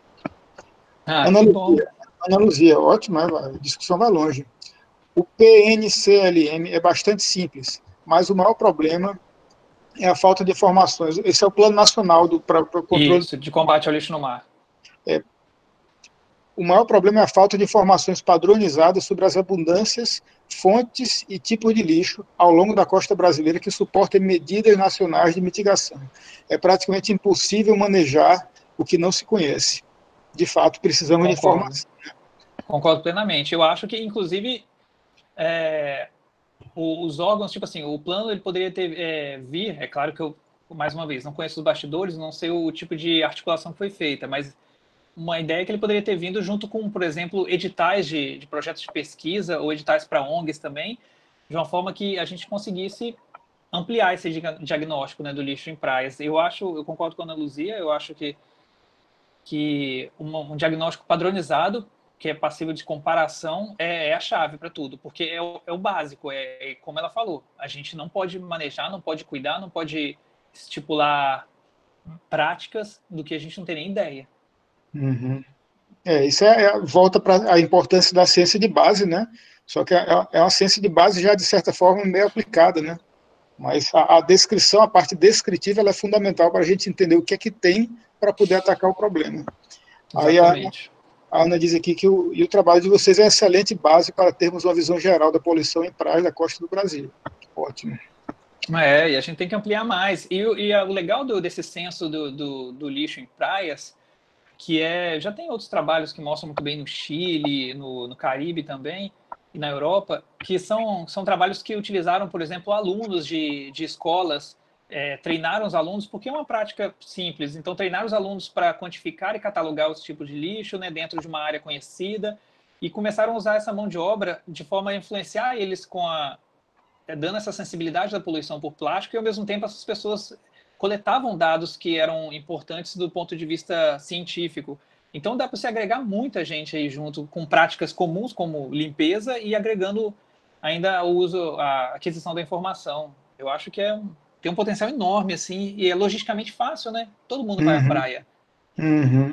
[SPEAKER 2] Ana Luzia, ótimo, a discussão vai longe. O PNCLM é bastante simples, mas o maior problema é a falta de informações. Esse é o Plano Nacional para controle...
[SPEAKER 1] Isso, de combate ao lixo no mar.
[SPEAKER 2] O maior problema é a falta de informações padronizadas sobre as abundâncias, fontes e tipos de lixo ao longo da costa brasileira que suportem medidas nacionais de mitigação. É praticamente impossível manejar o que não se conhece. De fato, precisamos de informação.
[SPEAKER 1] Concordo plenamente. Eu acho que, inclusive, os órgãos, tipo assim, o plano ele poderia vir, é claro que eu, mais uma vez, não conheço os bastidores, não sei o tipo de articulação que foi feita, mas uma ideia que ele poderia ter vindo junto com, por exemplo, editais de projetos de pesquisa ou editais para ONGs também, de uma forma que a gente conseguisse ampliar esse diagnóstico, né, do lixo em praias. Eu concordo com a Ana Luzia, eu acho que um diagnóstico padronizado que é passível de comparação é a chave para tudo, porque é o básico, como ela falou, a gente não pode manejar, não pode cuidar, não pode estipular práticas do que a gente não tem nem ideia.
[SPEAKER 2] Uhum. Isso volta para a importância da ciência de base, né? Só que é uma ciência de base já, de certa forma, meio aplicada, né? Mas a descrição, a parte descritiva, ela é fundamental para a gente entender o que é que tem para poder atacar o problema.
[SPEAKER 1] Exatamente.
[SPEAKER 2] Aí a Ana diz aqui que o trabalho de vocês é excelente base para termos uma visão geral da poluição em praias da costa do Brasil. Ótimo.
[SPEAKER 1] E a gente tem que ampliar mais. E o legal desse censo do lixo em praias, que já tem outros trabalhos que mostram muito bem no Chile, no Caribe também, e na Europa, que são trabalhos que utilizaram, por exemplo, alunos de escolas, treinaram os alunos, porque é uma prática simples. Então, treinaram os alunos para quantificar e catalogar os tipos de lixo, né, dentro de uma área conhecida, e começaram a usar essa mão de obra de forma a influenciar eles dando essa sensibilidade da poluição por plástico, e ao mesmo tempo essas pessoas coletavam dados que eram importantes do ponto de vista científico. Então dá para se agregar muita gente aí junto, com práticas comuns como limpeza e agregando ainda o uso, a aquisição da informação. Eu acho que tem um potencial enorme, assim, e é logisticamente fácil, né? Todo mundo vai à praia.
[SPEAKER 2] Uhum.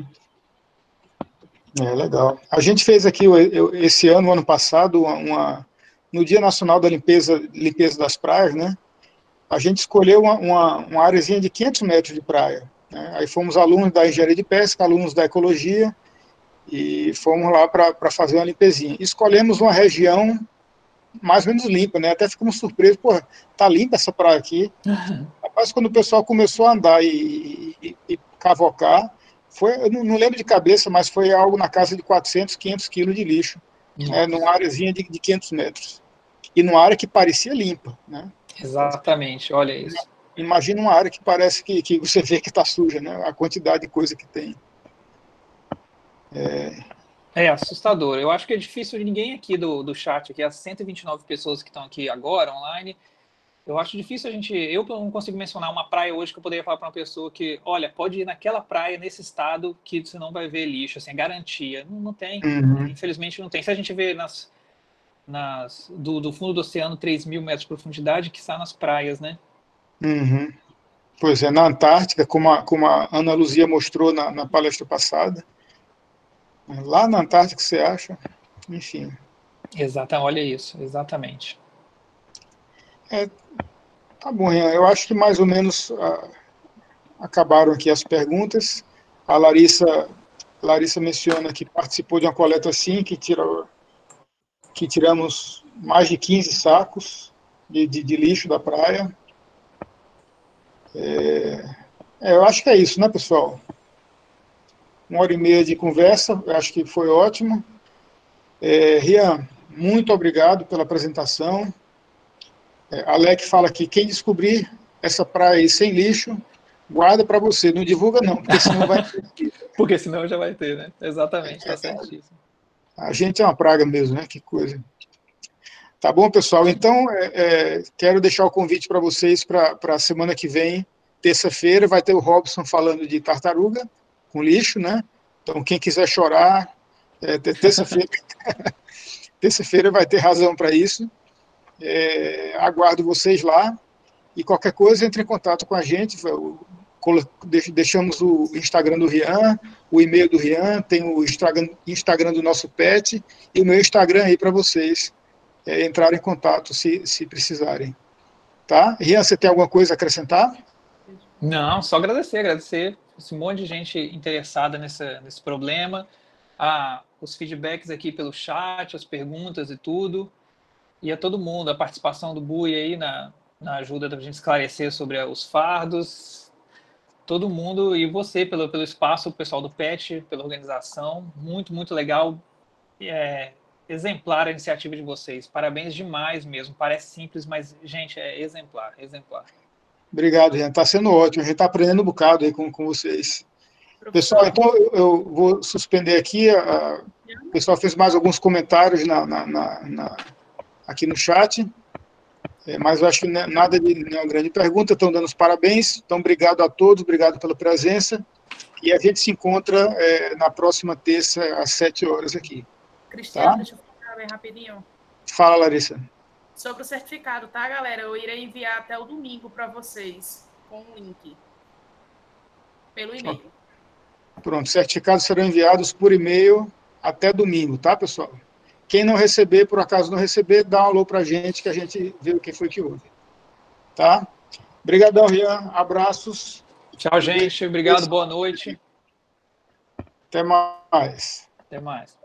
[SPEAKER 2] Legal. A gente fez aqui, esse ano passado, no Dia Nacional da Limpeza das Praias, né? A gente escolheu uma areazinha de 500 metros de praia, né? Aí fomos alunos da engenharia de pesca, alunos da ecologia, e fomos lá para fazer uma limpezinha. Escolhemos uma região mais ou menos limpa, né? Até ficamos surpresos, pô, tá limpa essa praia aqui. Rapaz, quando o pessoal começou a andar e cavocar, eu não lembro de cabeça, mas foi algo na casa de 400, 500 quilos de lixo, né? Numa areazinha de 500 metros. E numa área que parecia limpa, né?
[SPEAKER 1] Exatamente, olha isso.
[SPEAKER 2] Imagina uma área que parece que você vê que está suja, né? A quantidade de coisa que tem.
[SPEAKER 1] É assustador. Eu acho que é difícil de ninguém aqui do chat, aqui, as 129 pessoas que estão aqui agora, online, eu acho difícil eu não consigo mencionar uma praia hoje que eu poderia falar para uma pessoa que, olha, pode ir naquela praia, nesse estado, que você não vai ver lixo, assim, é garantia. Não tem, infelizmente não tem. Se a gente vê do fundo do oceano 3.000 metros de profundidade, que está nas praias, né?
[SPEAKER 2] Uhum. Pois é, na Antártica, como a Ana Luzia mostrou na palestra passada, lá na Antártica você acha, enfim.
[SPEAKER 1] Exatamente, olha isso, exatamente.
[SPEAKER 2] Tá bom, Ian, eu acho que mais ou menos acabaram aqui as perguntas. A Larissa menciona que participou de uma coleta assim, que tiramos mais de 15 sacos de lixo da praia. Eu acho que é isso, né, pessoal? 1h30 de conversa, eu acho que foi ótimo. Rian, muito obrigado pela apresentação. Alec fala aqui, quem descobrir essa praia aí sem lixo, guarda para você, não divulga não, porque senão vai ter.
[SPEAKER 1] Porque senão já vai ter, né? Exatamente, está certíssimo.
[SPEAKER 2] A gente é uma praga mesmo, né? Que coisa. Tá bom, pessoal? Então, quero deixar o convite para vocês para a semana que vem, terça-feira, vai ter o Robson falando de tartaruga com lixo, né? Então, quem quiser chorar, terça-feira vai ter razão para isso. Aguardo vocês lá e qualquer coisa entre em contato com a gente. Deixamos o Instagram do Rian, o e-mail do Rian, tem o Instagram do nosso pet e o meu Instagram aí para vocês entrarem em contato se precisarem. Tá? Rian, você tem alguma coisa a acrescentar?
[SPEAKER 1] Não, só agradecer esse monte de gente interessada nesse problema, os feedbacks aqui pelo chat, as perguntas e tudo. E a todo mundo, a participação do Bui aí na ajuda da gente esclarecer sobre os fardos, todo mundo, e você pelo espaço, o pessoal do PET, pela organização, muito, muito legal, exemplar a iniciativa de vocês, parabéns demais mesmo, parece simples, mas, gente, é exemplar.
[SPEAKER 2] Obrigado, Rian, está sendo ótimo, a gente está aprendendo um bocado aí com vocês. Pessoal, então eu vou suspender aqui, o pessoal fez mais alguns comentários aqui no chat, mas eu acho que nada de nenhuma grande pergunta, estão dando os parabéns, então obrigado a todos, obrigado pela presença, e a gente se encontra na próxima terça, às 7 horas aqui.
[SPEAKER 4] Cristiano,
[SPEAKER 2] Tá.
[SPEAKER 4] deixa eu falar bem rapidinho.
[SPEAKER 2] Fala, Larissa.
[SPEAKER 4] Sobre o certificado, tá, galera? Eu irei enviar até o domingo para vocês, com um link. Pelo e-mail.
[SPEAKER 2] Pronto, certificados serão enviados por e-mail até domingo, tá, pessoal? Quem não receber, por acaso não receber, dá um alô para a gente, que a gente vê o que foi que houve. Tá? Obrigadão, Rian. Abraços.
[SPEAKER 1] Tchau, gente. Obrigado, boa noite.
[SPEAKER 2] Até mais.
[SPEAKER 1] Até mais.